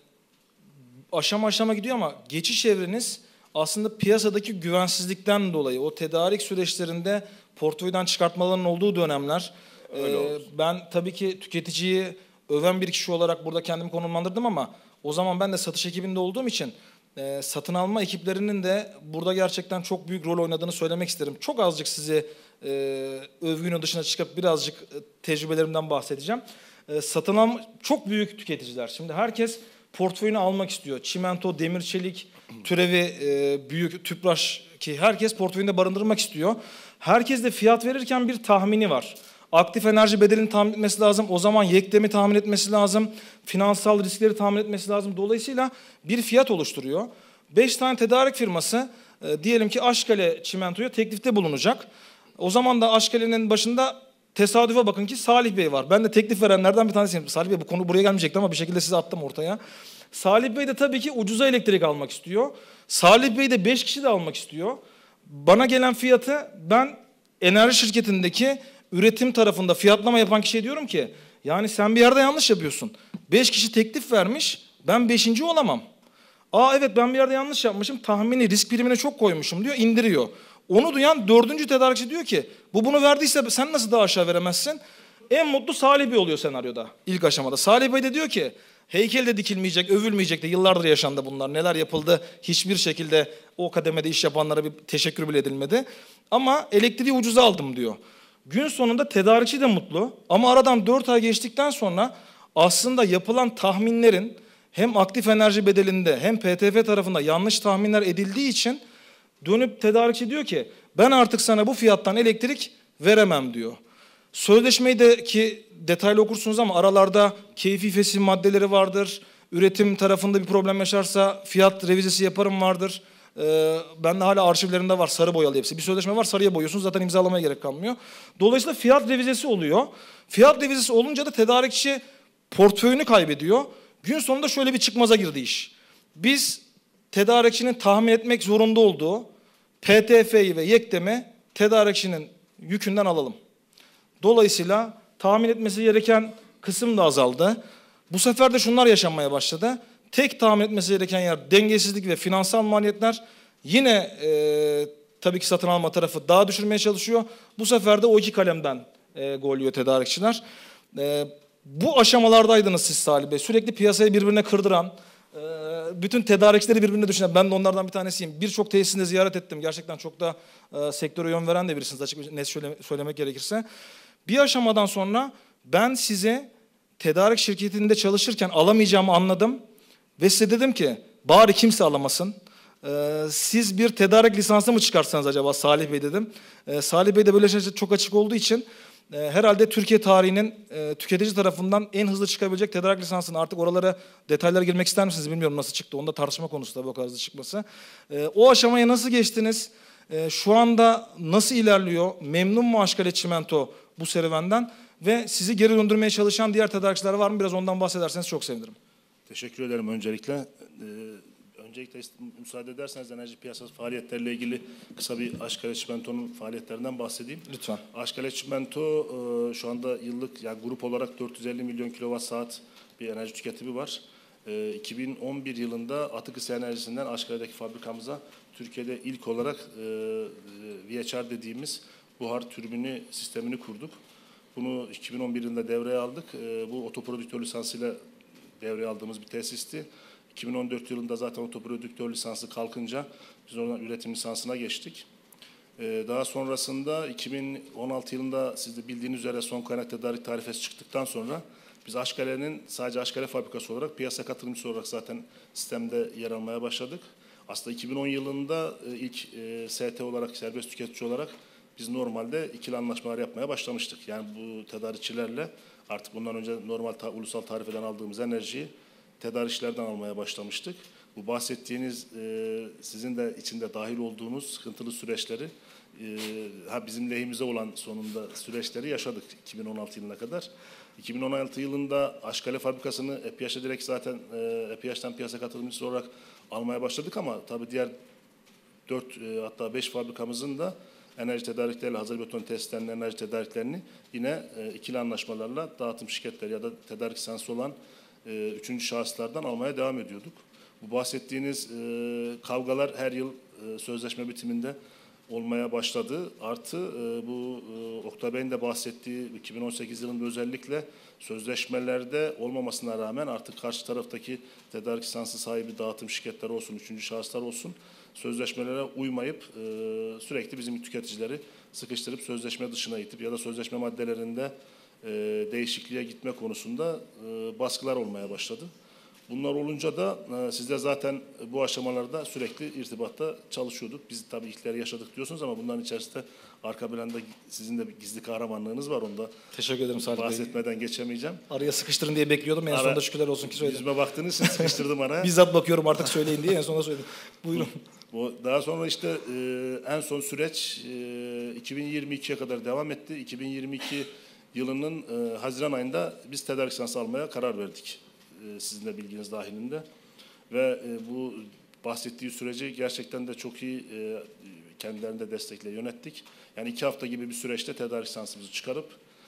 aşama aşama gidiyor ama geçiş evreniz aslında piyasadaki güvensizlikten dolayı o tedarik süreçlerinde portföyden çıkartmaların olduğu dönemler. Ee, ben tabii ki tüketiciyi öven bir kişi olarak burada kendimi konumlandırdım ama o zaman ben de satış ekibinde olduğum için e, satın alma ekiplerinin de burada gerçekten çok büyük rol oynadığını söylemek isterim. Çok azıcık sizi e, övgünün dışına çıkıp birazcık e, tecrübelerimden bahsedeceğim. E, satın alma çok büyük tüketiciler. Şimdi herkes portföyünü almak istiyor. Çimento, demir, çelik, türevi e, büyük tüpraş ki herkes portföyünde barındırmak istiyor. Herkes de fiyat verirken bir tahmini var. Aktif enerji bedelini tahmin etmesi lazım. O zaman yekdemi tahmin etmesi lazım. Finansal riskleri tahmin etmesi lazım. Dolayısıyla bir fiyat oluşturuyor. Beş tane tedarik firması e, diyelim ki Aşkale Çimento'ya teklifte bulunacak. O zaman da Aşkale'nin başında tesadüfe bakın ki Salih Bey var. Ben de teklif verenlerden bir tanesiyim. Salih Bey bu konu buraya gelmeyecekti ama bir şekilde size attım ortaya. Salih Bey de tabii ki ucuza elektrik almak istiyor. Salih Bey de beş kişi de almak istiyor. Bana gelen fiyatı ben enerji şirketindeki üretim tarafında fiyatlama yapan kişiye diyorum ki yani sen bir yerde yanlış yapıyorsun. Beş kişi teklif vermiş, ben beşinci olamam. Aa evet ben bir yerde yanlış yapmışım, tahmini risk primine çok koymuşum diyor, indiriyor. Onu duyan dördüncü tedarikçi diyor ki bu bunu verdiyse sen nasıl daha aşağı veremezsin? En mutlu Salih Bey oluyor senaryoda ilk aşamada. Salih Bey de diyor ki heykel de dikilmeyecek, övülmeyecek de yıllardır yaşandı bunlar. Neler yapıldı hiçbir şekilde o kademede iş yapanlara bir teşekkür bile edilmedi. Ama elektriği ucuza aldım diyor. Gün sonunda tedarikçi de mutlu ama aradan dört ay geçtikten sonra aslında yapılan tahminlerin hem aktif enerji bedelinde hem P T F tarafında yanlış tahminler edildiği için dönüp tedarikçi diyor ki ben artık sana bu fiyattan elektrik veremem diyor. Sözleşmeyi de ki detaylı okursunuz ama aralarda keyfi fesih maddeleri vardır. Üretim tarafında bir problem yaşarsa fiyat revizesi yaparım vardır. Ee, ben de hala arşivlerimde var sarı boyalı hepsi. Bir sözleşme var sarıya boyuyorsunuz zaten imzalamaya gerek kalmıyor. Dolayısıyla fiyat revizesi oluyor. Fiyat revizesi olunca da tedarikçi portföyünü kaybediyor. Gün sonunda şöyle bir çıkmaza girdi iş. Biz tedarikçinin tahmin etmek zorunda olduğu P T F'yi ve yekdemi tedarikçinin yükünden alalım. Dolayısıyla tahmin etmesi gereken kısım da azaldı. Bu sefer de şunlar yaşanmaya başladı. Tek tahmin etmesi gereken yer dengesizlik ve finansal maliyetler. Yine e, tabii ki satın alma tarafı daha düşürmeye çalışıyor. Bu sefer de o iki kalemden e, gol yiyor tedarikçiler. E, bu aşamalardaydınız siz Salih Bey. Sürekli piyasayı birbirine kırdıran, e, bütün tedarikçileri birbirine düşünen, ben de onlardan bir tanesiyim. Birçok tesisinde ziyaret ettim. Gerçekten çok da e, sektöre yön veren de birisiniz açık net söyle, söylemek gerekirse. Bir aşamadan sonra ben size tedarik şirketinde çalışırken alamayacağımı anladım. Ve size dedim ki bari kimse alamasın. Ee, siz bir tedarik lisansı mı çıkarsanız acaba Salih Bey dedim. Ee, Salih Bey de böyle şeyler çok açık olduğu için e, herhalde Türkiye tarihinin e, tüketici tarafından en hızlı çıkabilecek tedarik lisansını artık oralara detaylara girmek ister misiniz bilmiyorum nasıl çıktı. Onda tartışma konusu tabii o kadar hızlı çıkması. E, o aşamaya nasıl geçtiniz? E, şu anda nasıl ilerliyor? Memnun mu Aşkale Çimento bu serüvenden? Ve sizi geri döndürmeye çalışan diğer tedarikçiler var mı? Biraz ondan bahsederseniz çok sevinirim. Teşekkür ederim öncelikle. Ee, öncelikle müsaade ederseniz enerji piyasası faaliyetleriyle ilgili kısa bir Aşkale Çimento'nun faaliyetlerinden bahsedeyim. Lütfen. Aşkale Çimento e, şu anda yıllık yani grup olarak dört yüz elli milyon kilowatt saat bir enerji tüketimi var. E, iki bin on bir yılında Atık Isı Enerjisi'nden Aşkale'deki fabrikamıza Türkiye'de ilk olarak e, V H R dediğimiz buhar türbini sistemini kurduk. Bunu iki bin on bir yılında devreye aldık. E, bu otoprodüktör lisansıyla devreye aldığımız bir tesisti. iki bin on dört yılında zaten otoprodüktör lisansı kalkınca biz oradan üretim lisansına geçtik. Ee, daha sonrasında iki bin on altı yılında siz de bildiğiniz üzere son kaynak tedarik tarifesi çıktıktan sonra Biz Aşkale'nin sadece Aşkale fabrikası olarak piyasa katılımcısı olarak zaten sistemde yer almaya başladık. Aslında iki bin on yılında ilk S T olarak, serbest tüketici olarak biz normalde ikili anlaşmalar yapmaya başlamıştık. Yani bu tedarikçilerle artık bundan önce normal ta, ulusal tarifeden aldığımız enerjiyi tedarikçilerden almaya başlamıştık. Bu bahsettiğiniz sizin de içinde dahil olduğunuz sıkıntılı süreçleri, ha bizim lehimize olan sonunda süreçleri yaşadık iki bin on altı yılına kadar. iki bin on altı yılında Aşkale fabrikasını EPİAŞ'a direkt zaten EPİAŞ'tan piyasa katılımcısı olarak almaya başladık ama tabii diğer dört hatta beş fabrikamızın da enerji tedarikleriyle, hazır beton tesislerinin enerji tedariklerini yine ikili anlaşmalarla dağıtım şirketleri ya da tedarik lisansı olan üçüncü şahıslardan almaya devam ediyorduk. Bu bahsettiğiniz kavgalar her yıl sözleşme bitiminde olmaya başladı. Artı bu Oktay Bey'in de bahsettiği iki bin on sekiz yılında özellikle sözleşmelerde olmamasına rağmen artık karşı taraftaki tedarik lisansı sahibi dağıtım şirketleri olsun, üçüncü şahıslar olsun sözleşmelere uymayıp sürekli bizim tüketicileri sıkıştırıp sözleşme dışına itip ya da sözleşme maddelerinde değişikliğe gitme konusunda baskılar olmaya başladı. Bunlar olunca da siz de zaten bu aşamalarda sürekli irtibatta çalışıyorduk. Biz tabii ilkleri yaşadık diyorsunuz ama bunların içerisinde arka planda sizin de bir gizli kahramanlığınız var. Onu da teşekkür ederim Salih Bey. Bahsetmeden geçemeyeceğim. Araya sıkıştırın diye bekliyordum. En Ara, sonunda şükürler olsun ki söyledim. Yüzüme baktığınız için sıkıştırdım araya. Bizzat bakıyorum artık söyleyin diye en sonunda söyledim. Buyurun. Bu, daha sonra işte e, en son süreç e, iki bin yirmi ikiye kadar devam etti. iki bin yirmi iki yılının e, Haziran ayında biz tedarik lisansı almaya karar verdik. E, sizin de bilginiz dahilinde. Ve e, bu bahsettiği süreci gerçekten de çok iyi e, kendilerini de destekle yönettik. Yani iki hafta gibi bir süreçte tedarik lisansımızı çıkarıp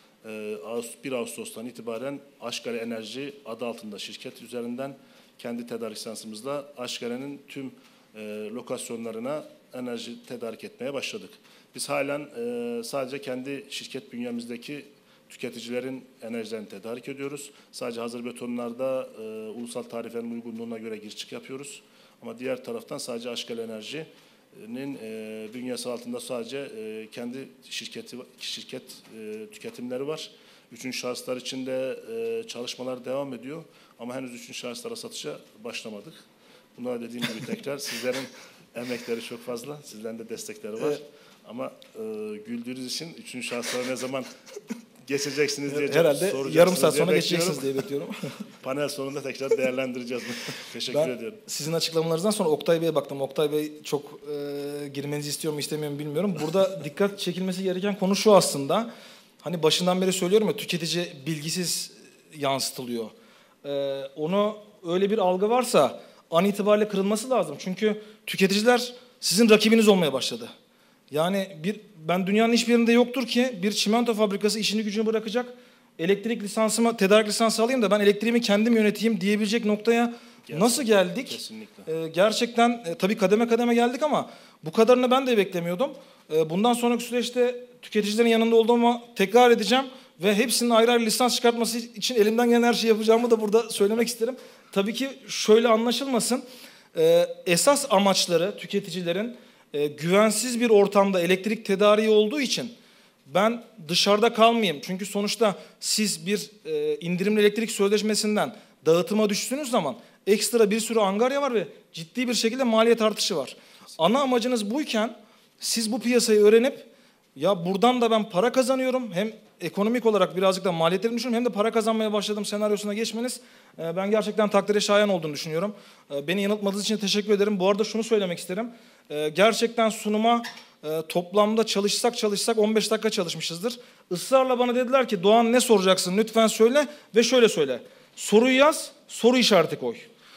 e, bir Ağustos'tan itibaren Aşkale Enerji adı altında şirket üzerinden kendi tedarik lisansımızla Aşkale'nin tüm e, lokasyonlarına enerji tedarik etmeye başladık. Biz halen e, sadece kendi şirket bünyemizdeki tüketicilerin enerjilerini tedarik ediyoruz. Sadece hazır betonlarda e, ulusal tarifenin uygunluğuna göre gir çık yapıyoruz. Ama diğer taraftan sadece Aşkale Enerji'nin e, bünyesi altında sadece e, kendi şirketi şirket e, tüketimleri var. Üçüncü şahıslar için de e, çalışmalar devam ediyor. Ama henüz üçüncü şahıslara satışa başlamadık. Bunlara dediğim gibi tekrar sizlerin emekleri çok fazla. Sizlerin de destekleri var. Evet. Ama e, güldüğünüz için üçüncü şahıslara ne zaman geçeceksiniz diye herhalde yarım saat sonra geçeceksiniz diye bekliyorum. Panel sonunda tekrar değerlendireceğiz. Teşekkür ben ediyorum. Sizin açıklamalarınızdan sonra Oktay Bey'e baktım. Oktay Bey çok e, girmenizi istiyor mu istemiyor mu bilmiyorum. Burada dikkat çekilmesi gereken konu şu aslında. Hani başından beri söylüyorum ya, tüketici bilgisiz yansıtılıyor. E, onu öyle bir algı varsa an itibariyle kırılması lazım. Çünkü tüketiciler sizin rakibiniz olmaya başladı. Yani bir ben dünyanın hiçbir yerinde yoktur ki bir çimento fabrikası işini gücünü bırakacak, elektrik lisansımı, tedarik lisansı alayım da ben elektriğimi kendim yöneteyim diyebilecek noktaya gerçekten nasıl geldik? Kesinlikle. Ee, gerçekten e, tabii kademe kademe geldik ama bu kadarını ben de beklemiyordum. E, bundan sonraki süreçte tüketicilerin yanında olduğumu tekrar edeceğim ve hepsinin ayrı ayrı lisans çıkartması için elimden gelen her şeyi yapacağımı da burada söylemek isterim. Tabii ki şöyle anlaşılmasın. E, esas amaçları tüketicilerin E, güvensiz bir ortamda elektrik tedariği olduğu için ben dışarıda kalmayayım. Çünkü sonuçta siz bir e, indirimli elektrik sözleşmesinden dağıtıma düştüğünüz zaman ekstra bir sürü angarya var ve ciddi bir şekilde maliyet artışı var. Ana amacınız buyken siz bu piyasayı öğrenip ya buradan da ben para kazanıyorum, hem ekonomik olarak birazcık da maliyetlerimi düşünüyorum hem de para kazanmaya başladım senaryosuna geçmeniz e, ben gerçekten takdire şayan olduğunu düşünüyorum. E, beni yanıltmadığınız için teşekkür ederim. Bu arada şunu söylemek isterim. E, gerçekten sunuma e, toplamda çalışsak çalışsak on beş dakika çalışmışızdır. Israrla bana dediler ki Doğan ne soracaksın lütfen söyle ve şöyle söyle. Soruyu yaz, soru işareti koy.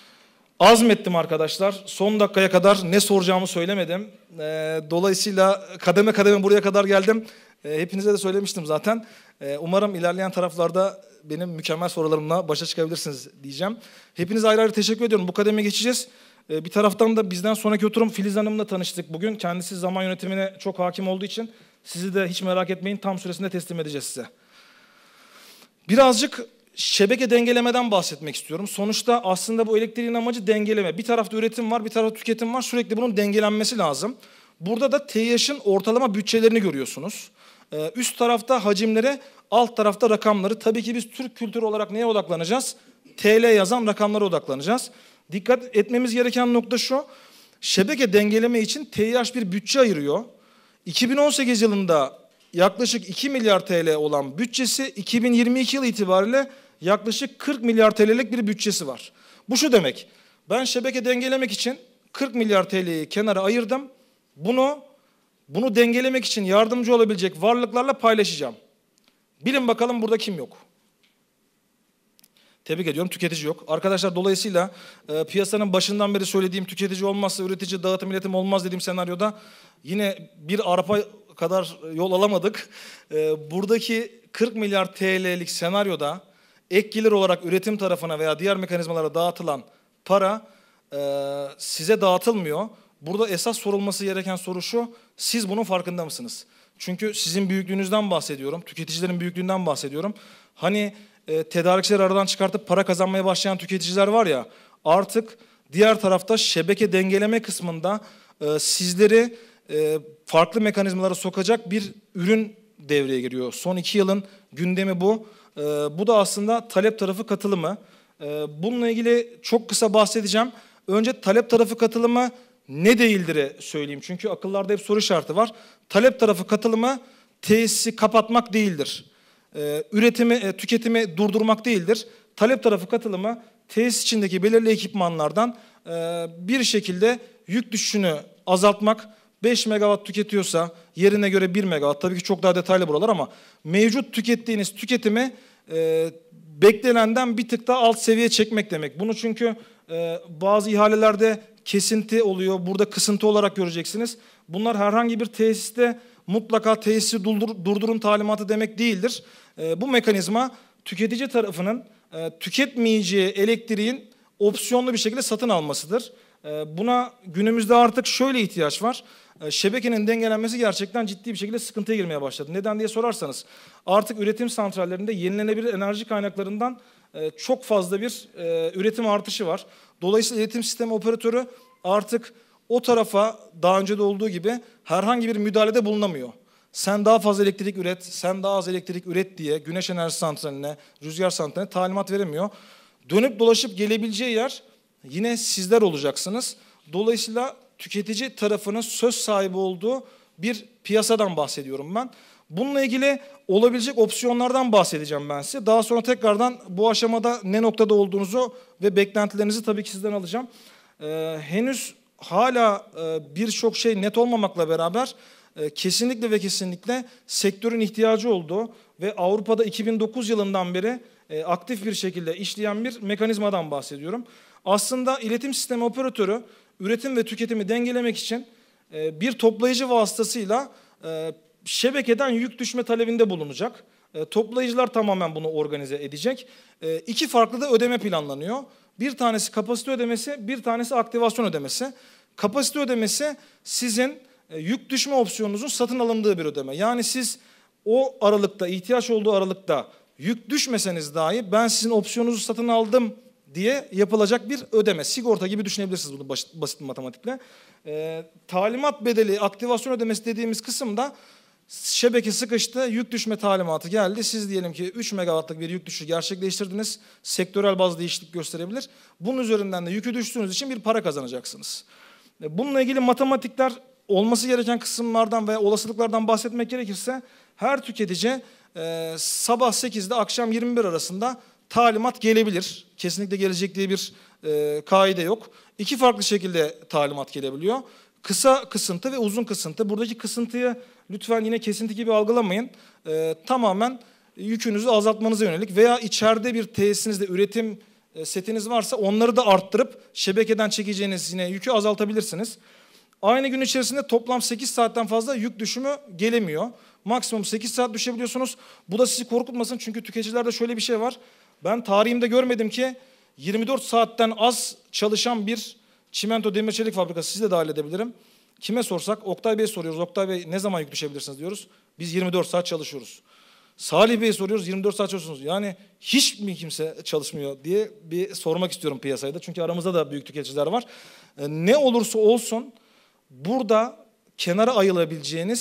Azmettim arkadaşlar. Son dakikaya kadar ne soracağımı söylemedim. E, dolayısıyla kademe kademe buraya kadar geldim. E, hepinize de söylemiştim zaten. E, umarım ilerleyen taraflarda benim mükemmel sorularımla başa çıkabilirsiniz diyeceğim. Hepinize ayrı ayrı teşekkür ediyorum. Bu kademe geçeceğiz. E, bir taraftan da bizden sonraki oturum Filiz Hanım'la tanıştık bugün. Kendisi zaman yönetimine çok hakim olduğu için sizi de hiç merak etmeyin. Tam süresinde teslim edeceğiz size. Birazcık şebeke dengelemeden bahsetmek istiyorum. Sonuçta aslında bu elektriğin amacı dengeleme. Bir tarafta üretim var, bir tarafta tüketim var. Sürekli bunun dengelenmesi lazım. Burada da TİHAŞ'ın ortalama bütçelerini görüyorsunuz. Ee, üst tarafta hacimleri, alt tarafta rakamları. Tabii ki biz Türk kültürü olarak neye odaklanacağız? T L yazan rakamlara odaklanacağız. Dikkat etmemiz gereken nokta şu. Şebeke dengeleme için T İ H bir bütçe ayırıyor. iki bin on sekiz yılında yaklaşık iki milyar T L olan bütçesi iki bin yirmi iki yılı itibariyle yaklaşık kırk milyar T L'lik bir bütçesi var. Bu şu demek. Ben şebeke dengelemek için kırk milyar T L'yi kenara ayırdım. Bunu bunu dengelemek için yardımcı olabilecek varlıklarla paylaşacağım. Bilin bakalım burada kim yok? Tebrik ediyorum, tüketici yok. Arkadaşlar dolayısıyla e, piyasanın başından beri söylediğim tüketici olmazsa üretici, dağıtım, iletim olmaz dediğim senaryoda yine bir arpa kadar yol alamadık. E, buradaki kırk milyar T L'lik senaryoda ek gelir olarak üretim tarafına veya diğer mekanizmalara dağıtılan para e, size dağıtılmıyor. Burada esas sorulması gereken soru şu, siz bunun farkında mısınız? Çünkü sizin büyüklüğünüzden bahsediyorum, tüketicilerin büyüklüğünden bahsediyorum. Hani e, tedarikçileri aradan çıkartıp para kazanmaya başlayan tüketiciler var ya, artık diğer tarafta şebeke dengeleme kısmında e, sizleri e, farklı mekanizmalara sokacak bir ürün devreye giriyor. Son iki yılın gündemi bu. E, bu da aslında talep tarafı katılımı. E, bununla ilgili çok kısa bahsedeceğim. Önce talep tarafı katılımı ne değildir'i söyleyeyim. Çünkü akıllarda hep soru işareti var. Talep tarafı katılımı tesisi kapatmak değildir. Ee, üretimi, e, tüketimi durdurmak değildir. Talep tarafı katılımı tesis içindeki belirli ekipmanlardan e, bir şekilde yük düşüşünü azaltmak. beş megawatt tüketiyorsa yerine göre bir megawatt. Tabii ki çok daha detaylı buralar ama mevcut tükettiğiniz tüketimi e, beklenenden bir tık daha alt seviye çekmek demek. Bunu çünkü e, bazı ihalelerde kesinti oluyor. Burada kısıntı olarak göreceksiniz. Bunlar herhangi bir tesiste mutlaka tesisi durdur, durdurun talimatı demek değildir. E, bu mekanizma tüketici tarafının e, tüketmeyeceği elektriğin opsiyonlu bir şekilde satın almasıdır. E, buna günümüzde artık şöyle ihtiyaç var. E, şebekenin dengelenmesi gerçekten ciddi bir şekilde sıkıntıya girmeye başladı. Neden diye sorarsanız artık üretim santrallerinde yenilenebilir enerji kaynaklarından e, çok fazla bir e, üretim artışı var. Dolayısıyla iletim sistemi operatörü artık o tarafa daha önce de olduğu gibi herhangi bir müdahalede bulunamıyor. Sen daha fazla elektrik üret, sen daha az elektrik üret diye güneş enerji santraline, rüzgar santraline talimat veremiyor. Dönüp dolaşıp gelebileceği yer yine sizler olacaksınız. Dolayısıyla tüketici tarafının söz sahibi olduğu bir piyasadan bahsediyorum ben. Bununla ilgili olabilecek opsiyonlardan bahsedeceğim ben size. Daha sonra tekrardan bu aşamada ne noktada olduğunuzu ve beklentilerinizi tabii ki sizden alacağım. Ee, henüz hala e, birçok şey net olmamakla beraber e, kesinlikle ve kesinlikle sektörün ihtiyacı olduğu ve Avrupa'da iki bin dokuz yılından beri e, aktif bir şekilde işleyen bir mekanizmadan bahsediyorum. Aslında iletim sistemi operatörü üretim ve tüketimi dengelemek için e, bir toplayıcı vasıtasıyla e, şebekeden yük düşme talebinde bulunacak. E, toplayıcılar tamamen bunu organize edecek. E, iki farklı da ödeme planlanıyor. Bir tanesi kapasite ödemesi, bir tanesi aktivasyon ödemesi. Kapasite ödemesi sizin e, yük düşme opsiyonunuzun satın alındığı bir ödeme. Yani siz o aralıkta, ihtiyaç olduğu aralıkta yük düşmeseniz dahi ben sizin opsiyonunuzu satın aldım diye yapılacak bir ödeme. Sigorta gibi düşünebilirsiniz bunu basit, basit matematikle. E, talimat bedeli, aktivasyon ödemesi dediğimiz kısımda şebeke sıkıştı, yük düşme talimatı geldi. Siz diyelim ki üç megawattlık bir yük düşüşü gerçekleştirdiniz. Sektörel bazı değişiklik gösterebilir. Bunun üzerinden de yükü düştüğünüz için bir para kazanacaksınız. Bununla ilgili matematikler olması gereken kısımlardan veya olasılıklardan bahsetmek gerekirse her tüketici e, sabah sekizde akşam yirmi bir arasında talimat gelebilir. Kesinlikle gelecek diye bir e, kaide yok. İki farklı şekilde talimat gelebiliyor. Kısa kısıntı ve uzun kısıntı. Buradaki kısıntıyı lütfen yine kesinti gibi algılamayın. Ee, tamamen yükünüzü azaltmanıza yönelik veya içeride bir tesisinizde üretim e, setiniz varsa onları da arttırıp şebekeden çekeceğiniz yine yükü azaltabilirsiniz. Aynı gün içerisinde toplam sekiz saatten fazla yük düşümü gelemiyor. Maksimum sekiz saat düşebiliyorsunuz. Bu da sizi korkutmasın çünkü tüketicilerde şöyle bir şey var. Ben tarihimde görmedim ki yirmi dört saatten az çalışan bir çimento demir çelik fabrikası, siz de dahil edebilirim. Kime sorsak, Oktay Bey'e soruyoruz. Oktay Bey ne zaman yük düşebilirsiniz diyoruz. Biz yirmi dört saat çalışıyoruz. Salih Bey'e soruyoruz, yirmi dört saat çalışıyorsunuz. Yani hiç mi kimse çalışmıyor diye bir sormak istiyorum piyasayda. Çünkü aramızda da büyük tüketiciler var. Ne olursa olsun burada kenara ayılabileceğiniz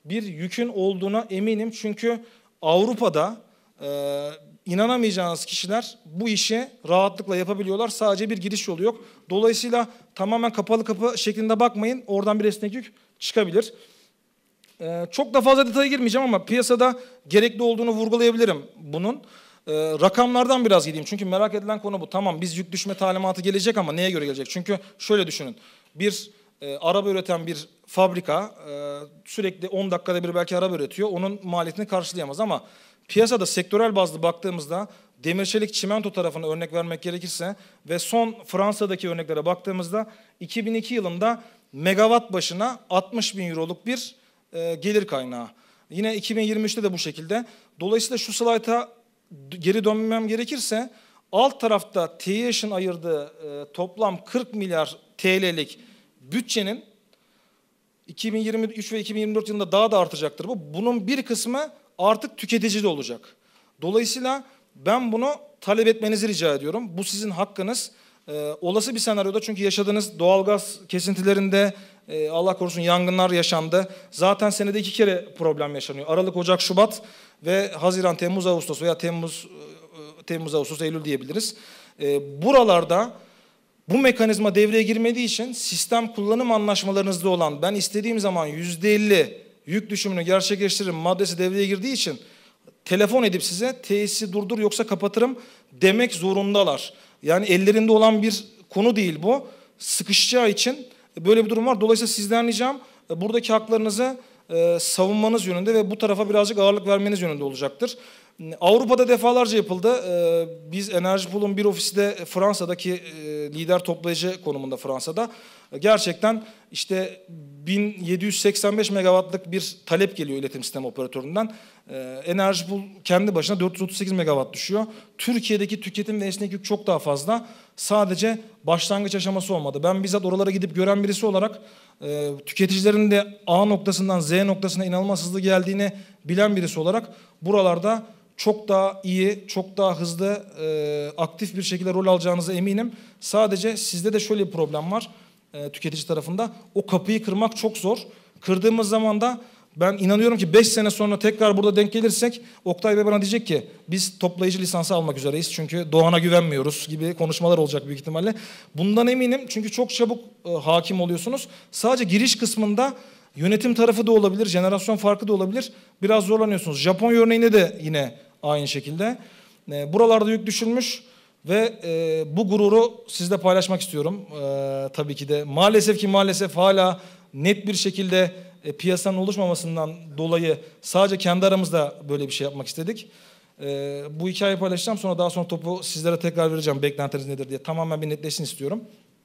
bir yükün olduğuna eminim. Çünkü Avrupa'da e, inanamayacağınız kişiler bu işi rahatlıkla yapabiliyorlar. Sadece bir giriş yolu yok. Dolayısıyla tamamen kapalı kapı şeklinde bakmayın. Oradan bir esnek yük çıkabilir. Ee, çok da fazla detaya girmeyeceğim ama piyasada gerekli olduğunu vurgulayabilirim bunun. Ee, rakamlardan biraz gideyim. Çünkü merak edilen konu bu. Tamam, biz yük düşme talimatı gelecek ama neye göre gelecek? Çünkü şöyle düşünün. Bir e, araba üreten bir fabrika e, sürekli on dakikada bir belki araba üretiyor. Onun maliyetini karşılayamaz ama piyasada sektörel bazlı baktığımızda demir çelik çimento tarafına örnek vermek gerekirse ve son Fransa'daki örneklere baktığımızda iki bin iki yılında megawatt başına altmış bin euroluk bir e, gelir kaynağı. Yine iki bin yirmi üçte de bu şekilde. Dolayısıyla şu slayta geri dönmem gerekirse alt tarafta T İ H'in ayırdığı e, toplam kırk milyar T L'lik bütçenin iki bin yirmi üç ve iki bin yirmi dört yılında daha da artacaktır bu. Bunun bir kısmı artık tüketicide olacak. Dolayısıyla ben bunu talep etmenizi rica ediyorum. Bu sizin hakkınız. Ee, olası bir senaryoda çünkü yaşadığınız doğalgaz kesintilerinde e, Allah korusun yangınlar yaşandı. Zaten senede iki kere problem yaşanıyor. Aralık, Ocak, Şubat ve Haziran, Temmuz, Ağustos veya Temmuz, Temmuz, Ağustos, Eylül diyebiliriz. Ee, buralarda bu mekanizma devreye girmediği için sistem kullanım anlaşmalarınızda olan ben istediğim zaman yüzde elli yük düşümünü gerçekleştiririm maddesi devreye girdiği için telefon edip size tesisi durdur yoksa kapatırım demek zorundalar. Yani ellerinde olan bir konu değil bu. Sıkışacağı için böyle bir durum var. Dolayısıyla sizden ricam buradaki haklarınızı e, savunmanız yönünde ve bu tarafa birazcık ağırlık vermeniz yönünde olacaktır. Avrupa'da defalarca yapıldı. Ee, biz Enerji Pool'un bir ofisi de Fransa'daki e, lider toplayıcı konumunda Fransa'da. Gerçekten işte bin yedi yüz seksen beş megawattlık bir talep geliyor iletim sistemi operatöründen. Ee, Enerji Pool kendi başına dört yüz otuz sekiz megawatt düşüyor. Türkiye'deki tüketim ve esnek yük çok daha fazla. Sadece başlangıç aşaması olmadı. Ben bizzat oralara gidip gören birisi olarak e, tüketicilerin de A noktasından Z noktasına inanılmaz hızlı geldiğini bilen birisi olarak buralarda çok daha iyi, çok daha hızlı, e, aktif bir şekilde rol alacağınıza eminim. Sadece sizde de şöyle bir problem var e, tüketici tarafında. O kapıyı kırmak çok zor. Kırdığımız zaman da ben inanıyorum ki beş sene sonra tekrar burada denk gelirsek Oktay Bey bana diyecek ki biz toplayıcı lisansı almak üzereyiz. Çünkü Doğan'a güvenmiyoruz gibi konuşmalar olacak büyük ihtimalle. Bundan eminim çünkü çok çabuk e, hakim oluyorsunuz. Sadece giriş kısmında yönetim tarafı da olabilir, jenerasyon farkı da olabilir. Biraz zorlanıyorsunuz. Japonya örneğinde de yine aynı şekilde. E, buralarda yük düşülmüş ve e, bu gururu sizle paylaşmak istiyorum. E, tabii ki de maalesef ki maalesef hala net bir şekilde e, piyasanın oluşmamasından dolayı sadece kendi aramızda böyle bir şey yapmak istedik. E, bu hikayeyi paylaşacağım, sonra daha sonra topu sizlere tekrar vereceğim. Beklentiniz nedir diye tamamen bir netleşsin istiyorum.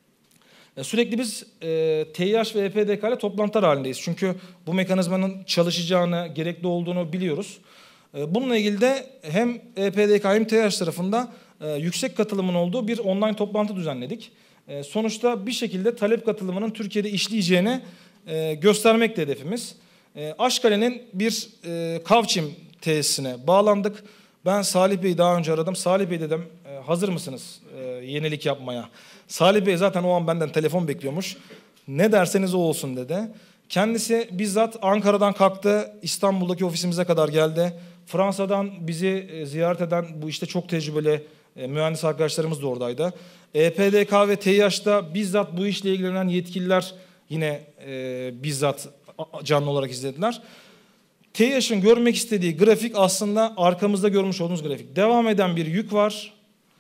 Sürekli biz e, T İ H ve E P D K ile toplantılar halindeyiz. Çünkü bu mekanizmanın çalışacağını, gerekli olduğunu biliyoruz. E, bununla ilgili de hem E P D K hem T İ H tarafında e, yüksek katılımın olduğu bir online toplantı düzenledik. E, sonuçta bir şekilde talep katılımının Türkiye'de işleyeceğini e, göstermek de hedefimiz. E, Aşkale'nin bir e, Kavçim tesisine bağlandık. Ben Salih Bey'i daha önce aradım. Salih Bey dedim, e, hazır mısınız e, yenilik yapmaya? Salih Bey zaten o an benden telefon bekliyormuş. Ne derseniz o olsun dedi. Kendisi bizzat Ankara'dan kalktı, İstanbul'daki ofisimize kadar geldi. Fransa'dan bizi ziyaret eden bu işte çok tecrübeli e, mühendis arkadaşlarımız da oradaydı. E P D K ve T İ H'da bizzat bu işle ilgilenen yetkililer yine e, bizzat canlı olarak izlediler. T İ H'in görmek istediği grafik aslında arkamızda görmüş olduğunuz grafik. Devam eden bir yük var.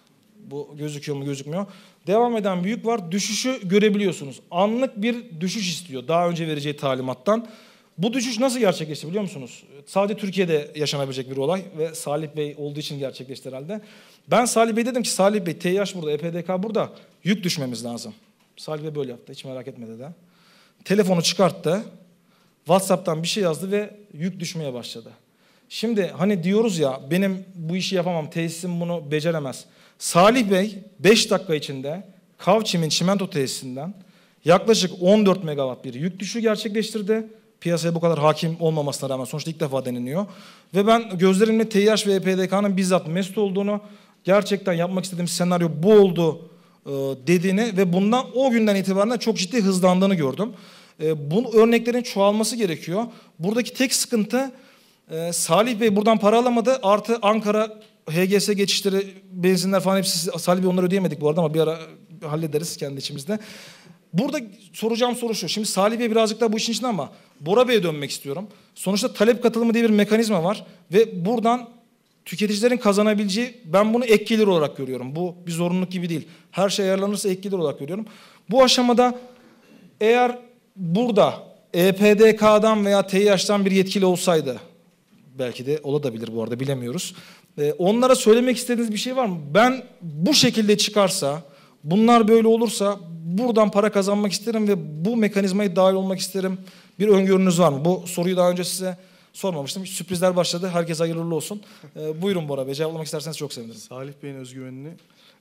Bu gözüküyor mu gözükmüyor. Devam eden bir yük var. Düşüşü görebiliyorsunuz. Anlık bir düşüş istiyor daha önce vereceği talimattan. Bu düşüş nasıl gerçekleşti biliyor musunuz? Sadece Türkiye'de yaşanabilecek bir olay ve Salih Bey olduğu için gerçekleşti herhalde. Ben Salih Bey dedim ki Salih Bey T İ H burada, E P D K burada, yük düşmemiz lazım. Salih Bey böyle yaptı, hiç merak etme dedi. Telefonu çıkarttı, WhatsApp'tan bir şey yazdı ve yük düşmeye başladı. Şimdi hani diyoruz ya benim bu işi yapamam, tesisim bunu beceremez. Salih Bey beş dakika içinde Kavçim'in çimento tesisinden yaklaşık on dört megawatt bir yük düşüşü gerçekleştirdi. Piyasaya bu kadar hakim olmamasına rağmen sonuçta ilk defa deneniyor. Ve ben gözlerimle T İ H ve E P D K'nın bizzat mesut olduğunu, gerçekten yapmak istediğim senaryo bu oldu e, dediğini ve bundan o günden itibaren çok ciddi hızlandığını gördüm. E, bu örneklerin çoğalması gerekiyor. Buradaki tek sıkıntı e, Salih Bey buradan para alamadı. Artı Ankara H G S geçişleri, benzinler falan hepsi, Salih Bey onları ödeyemedik bu arada ama bir ara hallederiz kendi içimizde. Burada soracağım soru şu. Şimdi Salih Bey birazcık daha bu işin içinde ama Bora Bey'e dönmek istiyorum. Sonuçta talep katılımı diye bir mekanizma var ve buradan tüketicilerin kazanabileceği, ben bunu ek gelir olarak görüyorum. Bu bir zorunluluk gibi değil. Her şey ayarlanırsa ek gelir olarak görüyorum. Bu aşamada eğer burada E P D K'dan veya T İ H'tan bir yetkili olsaydı, belki de olabilir bu arada, bilemiyoruz. Ee, onlara söylemek istediğiniz bir şey var mı? Ben bu şekilde çıkarsa, bunlar böyle olursa buradan para kazanmak isterim ve bu mekanizmayı dahil olmak isterim. Bir öngörünüz var mı? Bu soruyu daha önce size sormamıştım. Sürprizler başladı. Herkese hayırlı uğurlu olsun. Ee, buyurun Bora Bey. Cevaplamak isterseniz çok sevinirim. Salih Bey'in özgüvenini.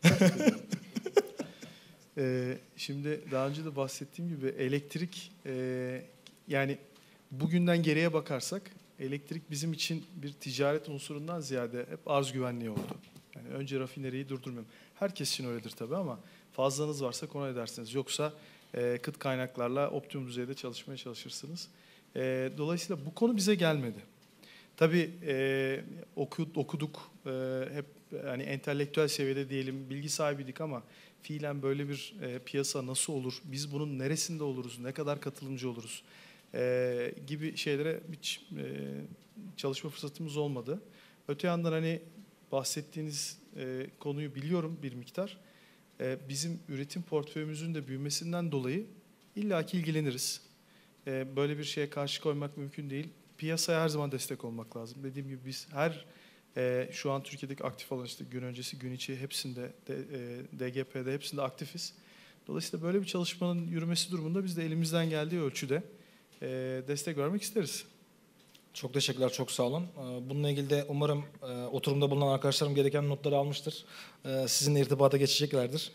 ee, şimdi daha önce de bahsettiğim gibi elektrik, e, yani bugünden geriye bakarsak elektrik bizim için bir ticaret unsurundan ziyade hep arz güvenliği oldu. Yani önce rafineriyi durdurmuyorum. Herkes için öyledir tabii ama fazlanız varsa konu edersiniz. Yoksa e, kıt kaynaklarla optimum düzeyde çalışmaya çalışırsınız. E, dolayısıyla bu konu bize gelmedi. Tabii e, okuduk, okuduk e, hep yani entelektüel seviyede diyelim, bilgi sahibiydik ama fiilen böyle bir e, piyasa nasıl olur, biz bunun neresinde oluruz, ne kadar katılımcı oluruz e, gibi şeylere hiç e, çalışma fırsatımız olmadı. Öte yandan hani bahsettiğiniz e, konuyu biliyorum bir miktar. E, bizim üretim portföyümüzün de büyümesinden dolayı illaki ilgileniriz. E, böyle bir şeye karşı koymak mümkün değil. Piyasaya her zaman destek olmak lazım. Dediğim gibi biz her e, şu an Türkiye'deki aktif olan işte gün öncesi, gün içi hepsinde, de, e, D G P'de hepsinde aktifiz. Dolayısıyla böyle bir çalışmanın yürümesi durumunda biz de elimizden geldiği ölçüde e, destek vermek isteriz. Çok teşekkürler, çok sağ olun. Bununla ilgili de umarım oturumda bulunan arkadaşlarım gereken notları almıştır. Sizinle irtibata geçeceklerdir.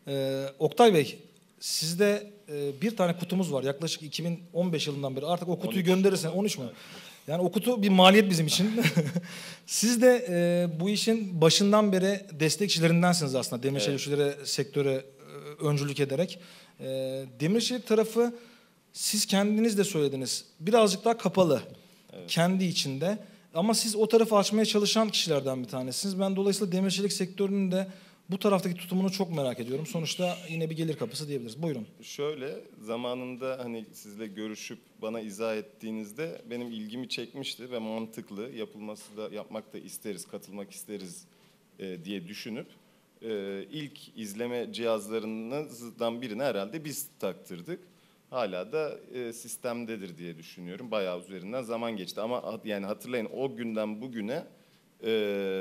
Oktay Bey, sizde bir tane kutumuz var. Yaklaşık iki bin on beş yılından beri. Artık o kutuyu gönderirsen, on üç mü? Yani o kutu bir maliyet bizim için. Siz de bu işin başından beri destekçilerindensiniz aslında. Demir çelik sektöre öncülük ederek. Demir çelik tarafı, siz kendiniz de söylediniz, birazcık daha kapalı. Evet. Kendi içinde. Ama siz o tarafı açmaya çalışan kişilerden bir tanesiniz. Ben dolayısıyla demir çelik sektörünün de bu taraftaki tutumunu çok merak ediyorum. Sonuçta yine bir gelir kapısı diyebiliriz. Buyurun. Şöyle, zamanında hani sizle görüşüp bana izah ettiğinizde benim ilgimi çekmişti ve mantıklı, yapılması da, yapmak da isteriz, katılmak isteriz e, diye düşünüp e, ilk izleme cihazlarından birini herhalde biz taktırdık. Hala da e, sistemdedir diye düşünüyorum. Bayağı üzerinden zaman geçti ama yani hatırlayın, o günden bugüne e,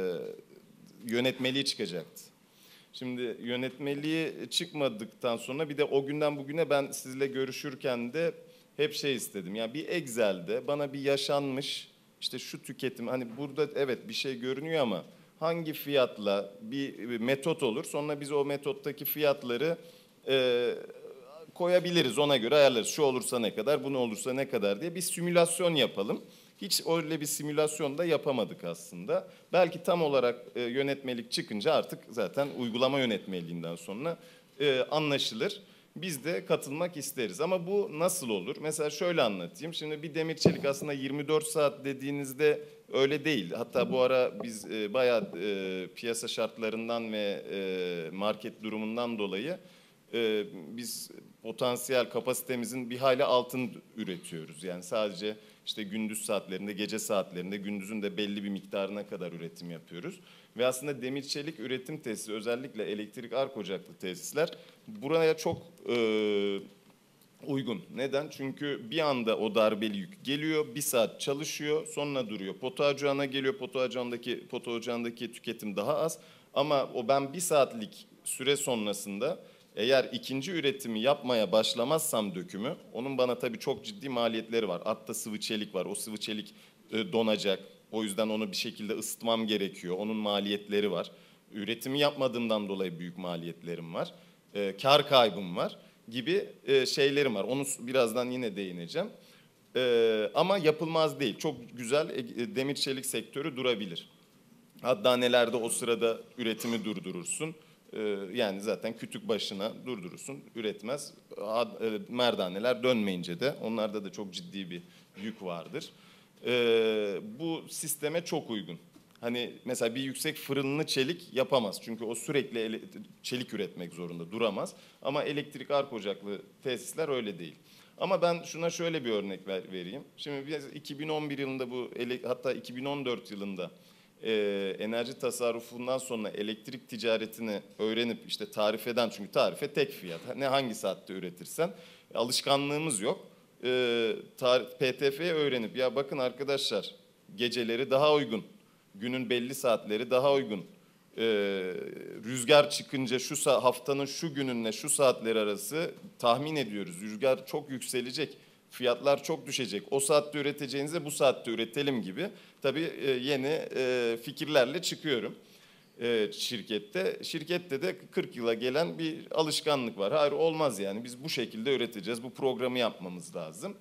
yönetmeliği çıkacaktı. Şimdi yönetmeliği çıkmadıktan sonra bir de o günden bugüne ben sizle görüşürken de hep şey istedim. Yani bir Excel'de bana bir yaşanmış işte şu tüketim, hani burada evet bir şey görünüyor ama hangi fiyatla bir, bir metot olur, sonra biz o metottaki fiyatları e, koyabiliriz, ona göre ayarlarız. Şu olursa ne kadar, bunu olursa ne kadar diye bir simülasyon yapalım. Hiç öyle bir simülasyon da yapamadık aslında. Belki tam olarak e, yönetmelik çıkınca artık zaten uygulama yönetmeliğinden sonra e, anlaşılır. Biz de katılmak isteriz. Ama bu nasıl olur? Mesela şöyle anlatayım. Şimdi bir demir çelik aslında yirmi dört saat dediğinizde öyle değil. Hatta bu ara biz e, bayağı e, piyasa şartlarından ve e, market durumundan dolayı e, biz potansiyel kapasitemizin bir hayli altını üretiyoruz. Yani sadece işte gündüz saatlerinde, gece saatlerinde, gündüzün de belli bir miktarına kadar üretim yapıyoruz. Ve aslında demir çelik üretim tesisi, özellikle elektrik ark ocaklı tesisler buraya çok e, uygun. Neden? Çünkü bir anda o darbeli yük geliyor, bir saat çalışıyor, sonra duruyor. Pota ocağına geliyor, pota ocağındaki, pota ocağındaki tüketim daha az. Ama o ben bir saatlik süre sonrasında eğer ikinci üretimi yapmaya başlamazsam dökümü, onun bana tabii çok ciddi maliyetleri var. Altta sıvı çelik var, o sıvı çelik e, donacak. O yüzden onu bir şekilde ısıtmam gerekiyor. Onun maliyetleri var. Üretimi yapmadığımdan dolayı büyük maliyetlerim var. E, kar kaybım var gibi e, şeylerim var. Onu birazdan yine değineceğim. E, ama yapılmaz değil. Çok güzel e, demir çelik sektörü durabilir. Hatta nelerde o sırada üretimi durdurursun. Yani zaten kütük başına durdurursun, üretmez. Merdaneler dönmeyince de onlarda da çok ciddi bir yük vardır. Bu sisteme çok uygun. Hani mesela bir yüksek fırınlı çelik yapamaz. Çünkü o sürekli çelik üretmek zorunda, duramaz. Ama elektrik ark ocaklı tesisler öyle değil. Ama ben şuna şöyle bir örnek ver, vereyim. Şimdi biz iki bin on bir yılında bu, hatta iki bin on dört yılında e, enerji tasarrufundan sonra elektrik ticaretini öğrenip işte tarif eden, çünkü tarife tek fiyat. Ne hangi saatte üretirsen, alışkanlığımız yok. E, P T F'yi öğrenip ya bakın arkadaşlar geceleri daha uygun, günün belli saatleri daha uygun. Ee, rüzgar çıkınca şu haftanın şu gününle şu saatleri arası tahmin ediyoruz. Rüzgar çok yükselecek, fiyatlar çok düşecek. O saatte üreteceğinize bu saatte üretelim gibi. Tabii e, yeni e, fikirlerle çıkıyorum e, şirkette. Şirkette de kırk yıla gelen bir alışkanlık var. Hayır olmaz yani, biz bu şekilde üreteceğiz. Bu programı yapmamız lazım.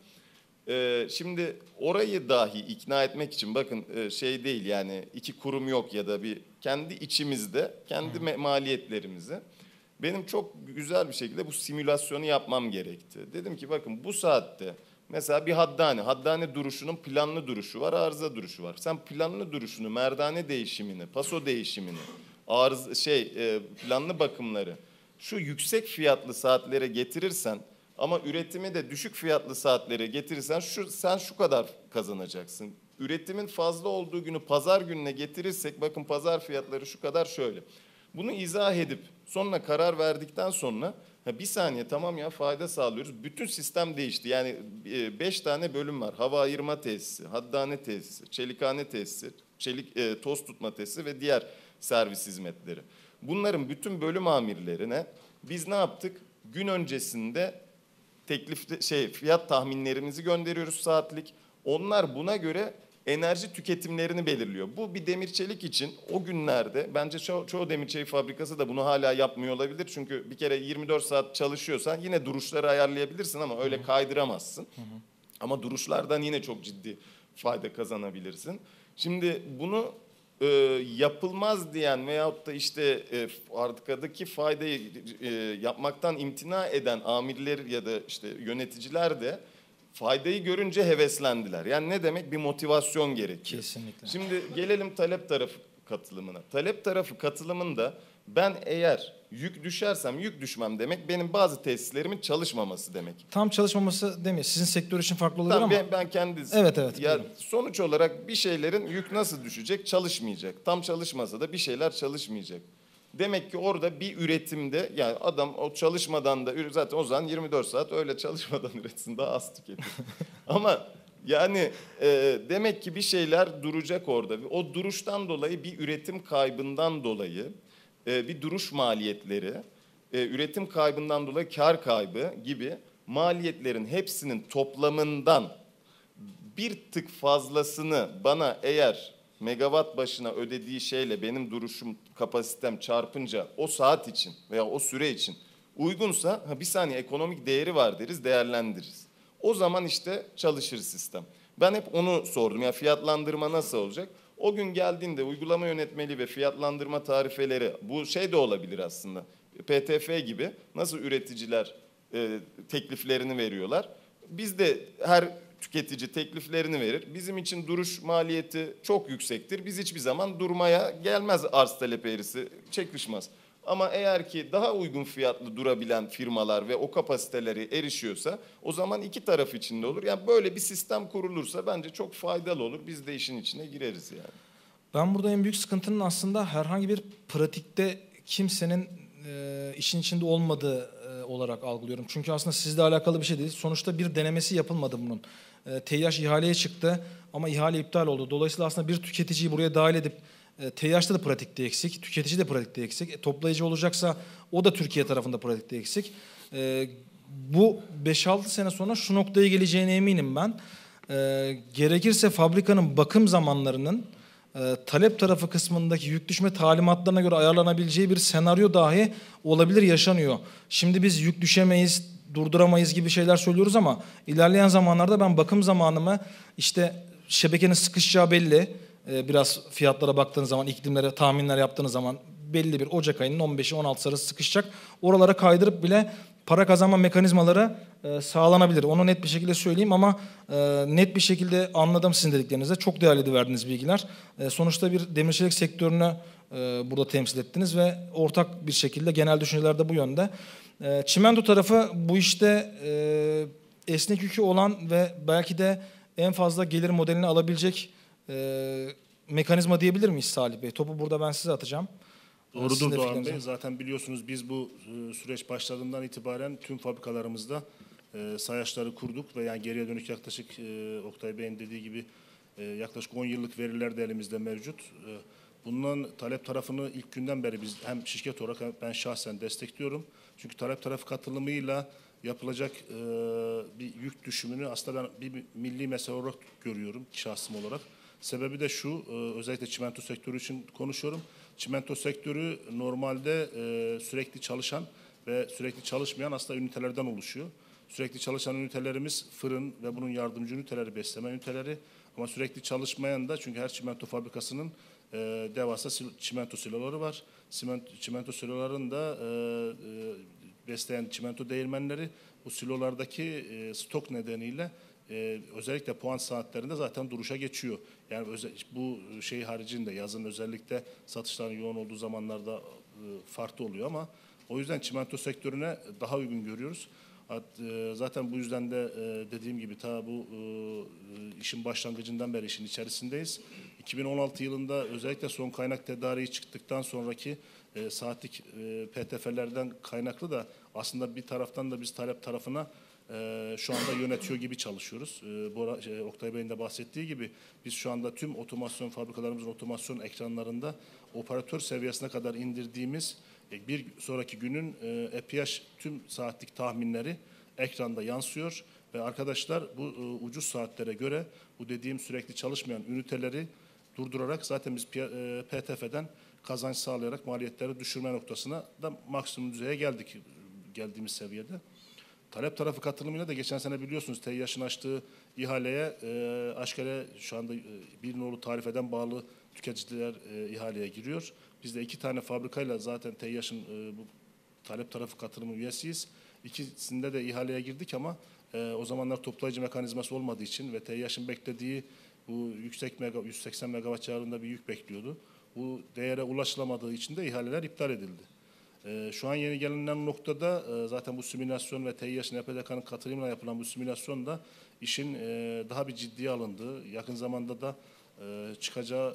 Şimdi orayı dahi ikna etmek için bakın şey değil yani, iki kurum yok ya da bir kendi içimizde kendi hmm. maliyetlerimizi, benim çok güzel bir şekilde bu simülasyonu yapmam gerekti. Dedim ki bakın bu saatte mesela bir haddane, haddane duruşunun planlı duruşu var, arıza duruşu var. Sen planlı duruşunu, merdane değişimini, paso değişimini, arıza şey planlı bakımları şu yüksek fiyatlı saatlere getirirsen, ama üretimi de düşük fiyatlı saatlere getirirsen şu, sen şu kadar kazanacaksın. Üretimin fazla olduğu günü pazar gününe getirirsek bakın pazar fiyatları şu kadar şöyle. Bunu izah edip sonra karar verdikten sonra ha bir saniye tamam ya fayda sağlıyoruz. Bütün sistem değişti. Yani beş tane bölüm var. Hava ayırma tesisi, haddane tesisi, çelikhane tesisi, çelik e, toz tutma tesisi ve diğer servis hizmetleri. Bunların bütün bölüm amirlerine biz ne yaptık? Gün öncesinde teklif şey fiyat tahminlerimizi gönderiyoruz saatlik. Onlar buna göre enerji tüketimlerini belirliyor. Bu bir demir çelik için o günlerde bence ço çoğu demir çelik fabrikası da bunu hala yapmıyor olabilir. Çünkü bir kere yirmi dört saat çalışıyorsan yine duruşları ayarlayabilirsin ama öyle kaydıramazsın. Hı hı. Ama duruşlardan yine çok ciddi fayda kazanabilirsin. Şimdi bunu e, yapılmaz diyen veyahut da işte e, arkadaki faydayı e, yapmaktan imtina eden amirler ya da işte yöneticiler de faydayı görünce heveslendiler. Yani ne demek? Bir motivasyon gerekiyor. Kesinlikle. Şimdi gelelim talep tarafı katılımına. Talep tarafı katılımında ben eğer yük düşersem, yük düşmem demek benim bazı tesislerimin çalışmaması demek. Tam çalışmaması demiyor. Sizin sektör için farklı olabilir Tamam, ama. Ben, ben kendi... Evet evet. Ya sonuç olarak bir şeylerin yük nasıl düşecek? Çalışmayacak. Tam çalışmasa da bir şeyler çalışmayacak. Demek ki orada bir üretimde yani adam o çalışmadan da zaten o zaman yirmi dört saat öyle çalışmadan üretsin, daha az tüketir. Ama yani e, demek ki bir şeyler duracak orada. O duruştan dolayı bir üretim kaybından dolayı e, bir duruş maliyetleri, e, üretim kaybından dolayı kar kaybı gibi maliyetlerin hepsinin toplamından bir tık fazlasını bana eğer megawatt başına ödediği şeyle benim duruşum, kapasitem çarpınca o saat için veya o süre için uygunsa ha bir saniye ekonomik değeri var deriz, değerlendiririz. O zaman işte çalışır sistem. Ben hep onu sordum. Ya fiyatlandırma nasıl olacak? O gün geldiğinde uygulama yönetmeliği ve fiyatlandırma tarifeleri, bu şey de olabilir aslında. P T F gibi nasıl üreticiler e, tekliflerini veriyorlar. Biz de her tüketici tekliflerini verir. Bizim için duruş maliyeti çok yüksektir. Biz hiçbir zaman durmaya gelmez, arz talep eğrisi çakışmaz. Ama eğer ki daha uygun fiyatlı durabilen firmalar ve o kapasiteleri erişiyorsa o zaman iki taraf için de olur. Yani böyle bir sistem kurulursa bence çok faydalı olur. Biz de işin içine gireriz yani. Ben burada en büyük sıkıntının aslında herhangi bir pratikte kimsenin e, işin içinde olmadığı e, olarak algılıyorum. Çünkü aslında sizle alakalı bir şey değil. Sonuçta bir denemesi yapılmadı bunun. E, T İ H ihaleye çıktı ama ihale iptal oldu. Dolayısıyla aslında bir tüketiciyi buraya dahil edip e, T İ H'da da pratikte eksik, tüketici de pratikte eksik. E, toplayıcı olacaksa o da Türkiye tarafında pratikte eksik. E, bu beş altı sene sonra şu noktaya geleceğine eminim ben. E, gerekirse fabrikanın bakım zamanlarının e, talep tarafı kısmındaki yük düşme talimatlarına göre ayarlanabileceği bir senaryo dahi olabilir, yaşanıyor. Şimdi biz yük düşemeyiz, durduramayız gibi şeyler söylüyoruz ama ilerleyen zamanlarda ben bakım zamanımı işte şebekenin sıkışacağı belli. Biraz fiyatlara baktığınız zaman, iklimlere tahminler yaptığınız zaman belli bir Ocak ayının on beşi on altısı arası sıkışacak. Oralara kaydırıp bile para kazanma mekanizmaları e, sağlanabilir. Onu net bir şekilde söyleyeyim ama e, net bir şekilde anladım sizin dediklerinize. Çok değerli verdiğiniz bilgiler. E, sonuçta bir demir çelik sektörünü e, burada temsil ettiniz ve ortak bir şekilde genel düşünceler de bu yönde. E, çimento tarafı bu işte e, esnek yükü olan ve belki de en fazla gelir modelini alabilecek e, mekanizma diyebilir miyiz Salih Bey? Topu burada ben size atacağım. Doğrudur Doğan Bey. Zaten biliyorsunuz biz bu e, süreç başladığından itibaren tüm fabrikalarımızda e, sayaçları kurduk ve yani geriye dönük yaklaşık e, Oktay Bey'in dediği gibi e, yaklaşık on yıllık veriler de elimizde mevcut. E, bundan talep tarafını ilk günden beri biz hem şirket olarak hem ben şahsen destekliyorum. Çünkü talep tarafı katılımıyla yapılacak e, bir yük düşümünü aslında ben bir milli mesele olarak görüyorum şahsım olarak. Sebebi de şu, e, özellikle çimento sektörü için konuşuyorum. Çimento sektörü normalde e, sürekli çalışan ve sürekli çalışmayan aslında ünitelerden oluşuyor. Sürekli çalışan ünitelerimiz fırın ve bunun yardımcı üniteleri, besleme üniteleri. Ama sürekli çalışmayan da çünkü her çimento fabrikasının e, devasa sil çimento siloları var. Çimento, çimento siloların da e, e, besleyen çimento değirmenleri bu silolardaki e, stok nedeniyle Ee, özellikle puan saatlerinde zaten duruşa geçiyor. Yani özel, bu şey haricinde yazın özellikle satışların yoğun olduğu zamanlarda e, farklı oluyor ama o yüzden çimento sektörüne daha uygun görüyoruz. At, e, zaten bu yüzden de e, dediğim gibi ta bu e, işin başlangıcından beri işin içerisindeyiz. iki bin on altı yılında özellikle son kaynak tedariği çıktıktan sonraki e, saatlik e, P T F'lerden kaynaklı da aslında bir taraftan da biz talep tarafına Ee, şu anda yönetiyor gibi çalışıyoruz. Ee, Bora, şey, Oktay Bey'in de bahsettiği gibi biz şu anda tüm otomasyon fabrikalarımızın otomasyon ekranlarında operatör seviyesine kadar indirdiğimiz e, bir sonraki günün e, E P H tüm saatlik tahminleri ekranda yansıyor ve arkadaşlar bu e, ucuz saatlere göre bu dediğim sürekli çalışmayan üniteleri durdurarak zaten biz e, P T F'den kazanç sağlayarak maliyetleri düşürme noktasına da maksimum düzeye geldik geldiğimiz seviyede. Talep tarafı katılımıyla da geçen sene biliyorsunuz TEİAŞ'ın açtığı ihaleye e, Aşkale şu anda e, bir nolu tarifeden bağlı tüketiciler e, ihaleye giriyor. Biz de iki tane fabrikayla zaten TEİAŞ'ın e, bu talep tarafı katılımı üyesiyiz. İkisinde de ihaleye girdik ama e, o zamanlar toplayıcı mekanizması olmadığı için ve TEİAŞ'ın beklediği bu yüksek mega, yüz seksen megawatt civarında bir yük bekliyordu. Bu değere ulaşılamadığı için de ihaleler iptal edildi. Ee, şu an yeni gelinen noktada e, zaten bu simülasyon ve TEİAŞ'ın E P D K'nın katılımıyla yapılan bu simülasyon da işin e, daha bir ciddiye alındığı, yakın zamanda da e, çıkacağı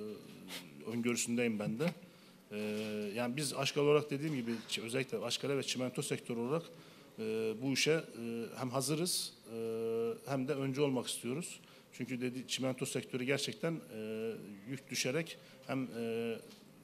e, öngörüsündeyim ben de. E, yani biz Aşkale olarak dediğim gibi özellikle Aşkale ve çimento sektörü olarak e, bu işe e, hem hazırız e, hem de önce olmak istiyoruz. Çünkü dedi, çimento sektörü gerçekten e, yük düşerek hem e,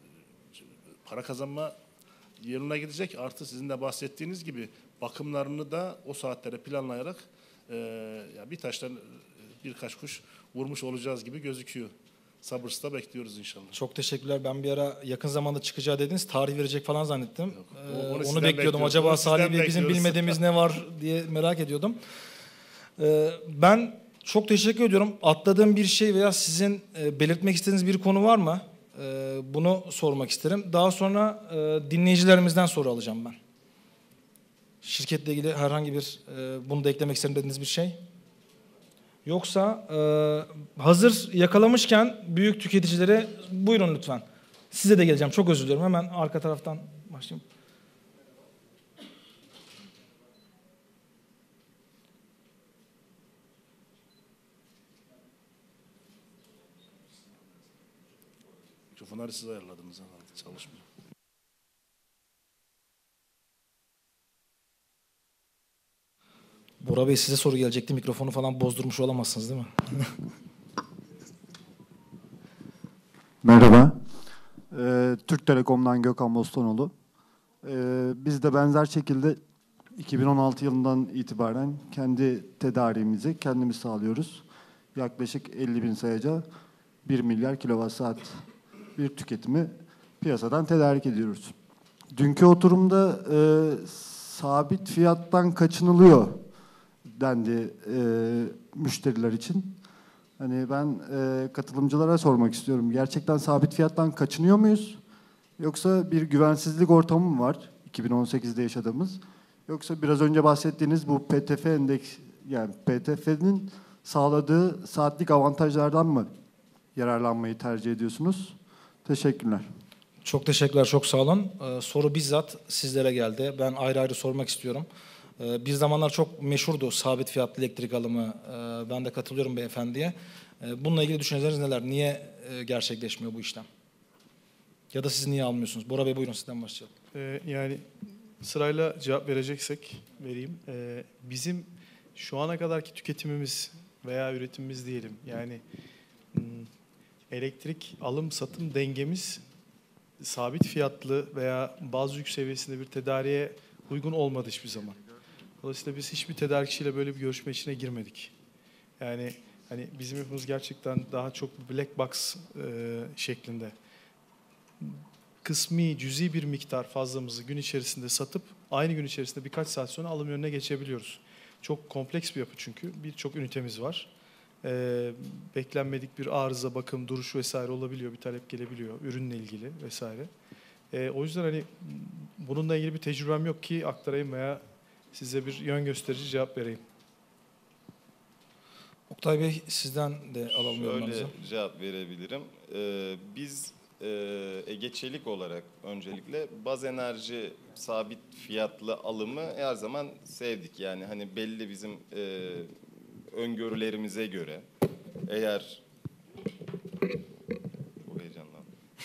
para kazanma yerine gidecek. Artı sizin de bahsettiğiniz gibi bakımlarını da o saatlere planlayarak e, ya bir taştan birkaç kuş vurmuş olacağız gibi gözüküyor. Sabırsızla bekliyoruz inşallah. Çok teşekkürler. Ben bir ara yakın zamanda çıkacağı dediniz. Tarih verecek falan zannettim. Yok, ee, onu onu bekliyordum. Acaba onu Salih Bey bizim bilmediğimiz ne var diye merak ediyordum. Ee, ben çok teşekkür ediyorum. Atladığım bir şey veya sizin e, belirtmek istediğiniz bir konu var mı? Ee, bunu sormak isterim. Daha sonra e, dinleyicilerimizden soru alacağım ben. Şirketle ilgili herhangi bir e, bunu da eklemek isterim dediğiniz bir şey? Yoksa e, hazır yakalamışken büyük tüketicilere buyurun lütfen. Size de geleceğim. Çok özür dilerim. Hemen arka taraftan başlayayım. Mikrofonları siz ayarladınız herhalde. Çalışmıyor. Bora Bey size soru gelecekti. Mikrofonu falan bozdurmuş olamazsınız değil mi? Merhaba. Ee, Türk Telekom'dan Gökhan Bostanoğlu. Ee, biz de benzer şekilde iki bin on altı yılından itibaren kendi tedariğimizi kendimiz sağlıyoruz. Yaklaşık elli bin sayaca bir milyar kilowatt saat bir tüketimi piyasadan tedarik ediyoruz. Dünkü oturumda e, sabit fiyattan kaçınılıyor dendi e, müşteriler için. Hani ben e, katılımcılara sormak istiyorum. Gerçekten sabit fiyattan kaçınıyor muyuz? Yoksa bir güvensizlik ortamı mı var iki bin on sekizde yaşadığımız? Yoksa biraz önce bahsettiğiniz bu P T F endeks, yani P T F'nin sağladığı saatlik avantajlardan mı yararlanmayı tercih ediyorsunuz? Teşekkürler. Çok teşekkürler, çok sağ olun. Ee, soru bizzat sizlere geldi. Ben ayrı ayrı sormak istiyorum. Ee, bir zamanlar çok meşhurdu sabit fiyatlı elektrik alımı. Ee, ben de katılıyorum beyefendiye. Ee, bununla ilgili düşünceleriniz neler? Niye e, gerçekleşmiyor bu işlem? Ya da siz niye almıyorsunuz? Bora Bey buyurun, sizden başlayalım. Ee, yani sırayla cevap vereceksek vereyim. Ee, bizim şu ana kadarki tüketimimiz veya üretimimiz diyelim. Yani hmm, elektrik alım satım dengemiz sabit fiyatlı veya baz yük seviyesinde bir tedariğe uygun olmadı hiçbir zaman. Dolayısıyla biz hiçbir tedarikçiyle böyle bir görüşme içine girmedik. Yani hani bizim yapımız gerçekten daha çok black box e, şeklinde. Kısmi, cüzi bir miktar fazlamızı gün içerisinde satıp aynı gün içerisinde birkaç saat sonra alım yönüne geçebiliyoruz. Çok kompleks bir yapı çünkü. Birçok ünitemiz var. Ee, beklenmedik bir arıza, bakım, duruş vesaire olabiliyor. Bir talep gelebiliyor ürünle ilgili vesaire. Ee, o yüzden hani bununla ilgili bir tecrübem yok ki aktarayım veya size bir yön gösterici cevap vereyim. Oktay Bey, sizden de alalım yorumlarınızı. Şöyle cevap verebilirim. Ee, biz e, Ege Çelik olarak öncelikle baz enerji sabit fiyatlı alımı her zaman sevdik. Yani hani belli bizim e, öngörülerimize göre eğer bu heyecandan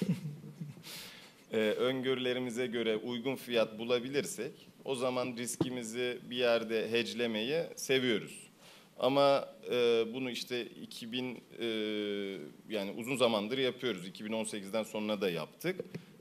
e, öngörülerimize göre uygun fiyat bulabilirsek o zaman riskimizi bir yerde hedgelemeyi seviyoruz. Ama e, bunu işte iki bin e, yani uzun zamandır yapıyoruz. iki bin on sekizden sonra da yaptık.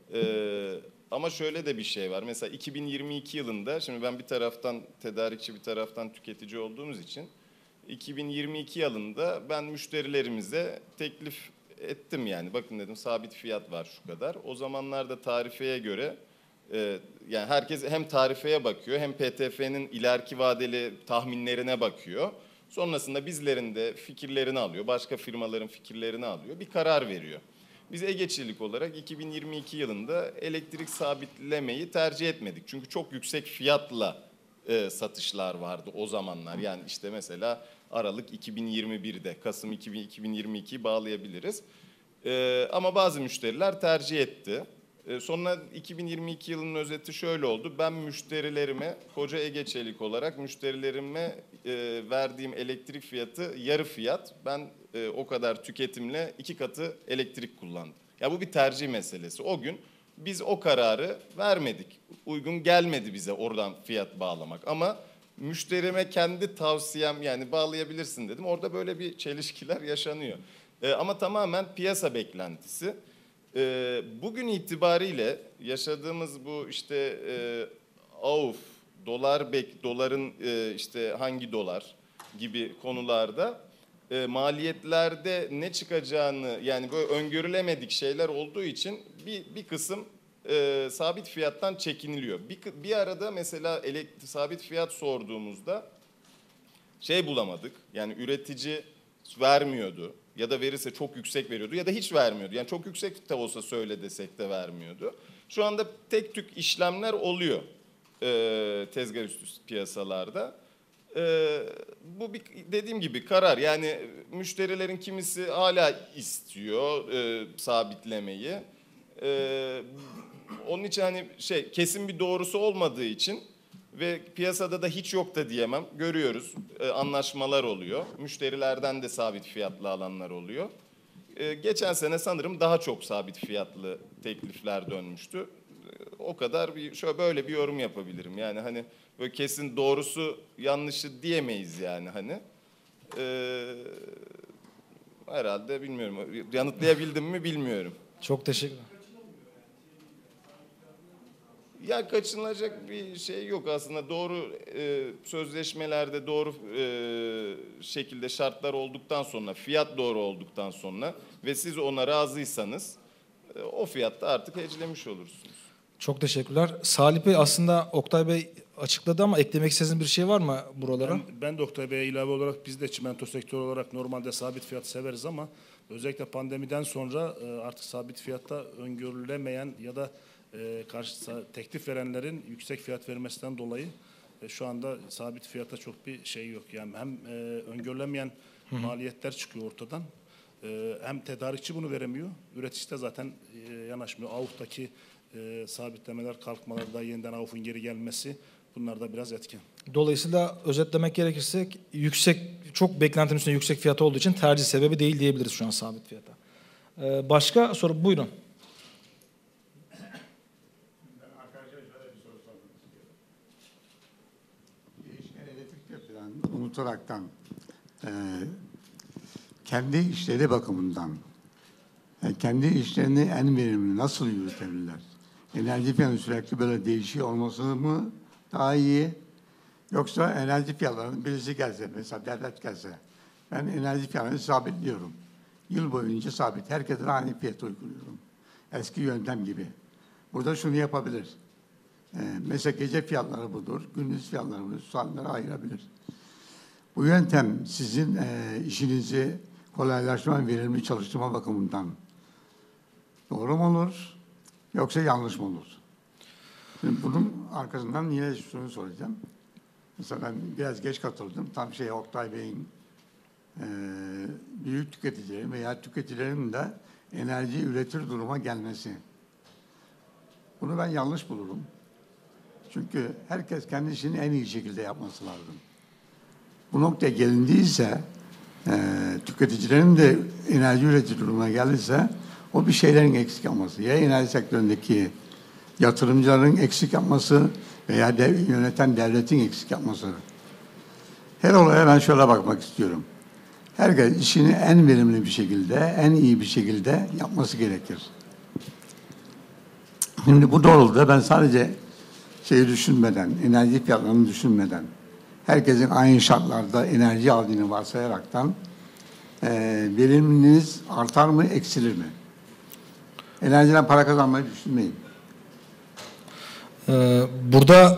E, ama şöyle de bir şey var. Mesela iki bin yirmi iki yılında, şimdi ben bir taraftan tedarikçi bir taraftan tüketici olduğumuz için iki bin yirmi iki yılında ben müşterilerimize teklif ettim yani. Bakın dedim, sabit fiyat var şu kadar. O zamanlarda tarifeye göre e, yani herkes hem tarifeye bakıyor hem P T F'nin ileriki vadeli tahminlerine bakıyor. Sonrasında bizlerin de fikirlerini alıyor, başka firmaların fikirlerini alıyor, bir karar veriyor. Biz Ege Çelik olarak iki bin yirmi iki yılında elektrik sabitlemeyi tercih etmedik. Çünkü çok yüksek fiyatla e, satışlar vardı o zamanlar. Yani işte mesela Aralık iki bin yirmi birde, Kasım iki bin yirmi ikiyi bağlayabiliriz. E, ama bazı müşteriler tercih etti. E, sonra iki bin yirmi iki yılının özeti şöyle oldu. Ben müşterilerime, koca Ege Çelik olarak müşterilerime e, verdiğim elektrik fiyatı yarı fiyat. Ben e, o kadar tüketimle iki katı elektrik kullandım. Ya bu bir tercih meselesi. O gün biz o kararı vermedik. Uygun gelmedi bize oradan fiyat bağlamak. Ama müşterime kendi tavsiyem, yani bağlayabilirsin dedim. Orada böyle bir çelişkiler yaşanıyor. E, ama tamamen piyasa beklentisi. E, bugün itibariyle yaşadığımız bu işte e, A U F, dolar bek, doların e, işte hangi dolar gibi konularda e, maliyetlerde ne çıkacağını, yani böyle öngörülemedik şeyler olduğu için bir, bir kısım e, sabit fiyattan çekiniliyor. Bir, bir arada mesela elektrik, sabit fiyat sorduğumuzda şey bulamadık, yani üretici vermiyordu ya da verirse çok yüksek veriyordu ya da hiç vermiyordu. Yani çok yüksek de olsa söyle desek de vermiyordu. Şu anda tek tük işlemler oluyor e, tezgah üstü piyasalarda. E, bu bir, dediğim gibi karar. Yani müşterilerin kimisi hala istiyor e, sabitlemeyi. E, onun için hani şey, kesin bir doğrusu olmadığı için ve piyasada da hiç yok da diyemem. Görüyoruz, e, anlaşmalar oluyor. Müşterilerden de sabit fiyatlı alanlar oluyor. E, geçen sene sanırım daha çok sabit fiyatlı teklifler dönmüştü. E, o kadar bir şöyle böyle bir yorum yapabilirim. Yani hani böyle kesin doğrusu yanlışı diyemeyiz yani hani. E, herhalde bilmiyorum. Yanıtlayabildim mi bilmiyorum. Çok teşekkürler. Ya kaçınılacak bir şey yok aslında. Doğru e, sözleşmelerde doğru e, şekilde şartlar olduktan sonra, fiyat doğru olduktan sonra ve siz ona razıysanız e, o fiyatta artık hedgelemiş olursunuz. Çok teşekkürler. Salih Bey, aslında Oktay Bey açıkladı ama eklemek istediğiniz bir şey var mı buralara? Ben, ben de Oktay Bey'e ilave olarak biz de çimento sektörü olarak normalde sabit fiyat severiz ama Özellikle pandemiden sonra e, artık sabit fiyatta öngörülemeyen ya da e, karşı teklif verenlerin yüksek fiyat vermesinden dolayı e, şu anda sabit fiyata çok bir şey yok. Yani hem e, öngörülemeyen Hı-hı. maliyetler çıkıyor ortadan. E, hem tedarikçi bunu veremiyor. Üretici de zaten e, yanaşmıyor. A U F'taki e, sabitlemeler, kalkmalarda yeniden A U F'un geri gelmesi, bunlar da biraz etken. Dolayısıyla özetlemek gerekirse yüksek, çok beklentinin üstünde yüksek fiyatı olduğu için tercih sebebi değil diyebiliriz şu an sabit fiyata. Ee, başka soru, buyurun. Ben arkadaşlar şöyle bir soru sormak istiyorum. Değişken elektrik fiyatlarını unutaraktan e, kendi işleri bakımından yani kendi işlerini en verimli nasıl yürütebilirler? Enerji fiyatı sürekli böyle değişiyor olması mı daha iyi? Yoksa enerji fiyatlarının birisi gelse, mesela devlet gelse, ben enerji fiyatlarını sabitliyorum. Yıl boyunca sabit, herkese aynı fiyatı uyguluyorum. Eski yöntem gibi. Burada şunu yapabilir. Ee, mesela gece fiyatları budur, gündüz fiyatları budur, saatlere ayırabilir. Bu yöntem sizin e, işinizi kolaylaştırma, verimli çalıştırma bakımından doğru mu olur, yoksa yanlış mı olur? Şimdi bunun arkasından yine şunu soracağım. Mesela ben biraz geç katıldım. Tam şey Oktay Bey'in e, büyük tüketicilerin veya tüketicilerin de enerji üretir duruma gelmesi. Bunu ben yanlış bulurum. Çünkü herkes kendi işini en iyi şekilde yapması lazım. Bu noktaya gelindiyse, e, tüketicilerin de enerji üretir duruma geldiyse, o bir şeylerin eksik yapması. Ya enerji sektöründeki yatırımcıların eksik yapması veya dev, yöneten devletin eksik yapması. Her olaya ben şöyle bakmak istiyorum. Herkes işini en verimli bir şekilde, en iyi bir şekilde yapması gerekir. Şimdi bu doğrultuda ben sadece şeyi düşünmeden, enerji fiyatlarını düşünmeden, herkesin aynı şartlarda enerji aldığını varsayaraktan e, verimliliğiniz artar mı, eksilir mi? Enerjiden para kazanmayı düşünmeyin. Ee, burada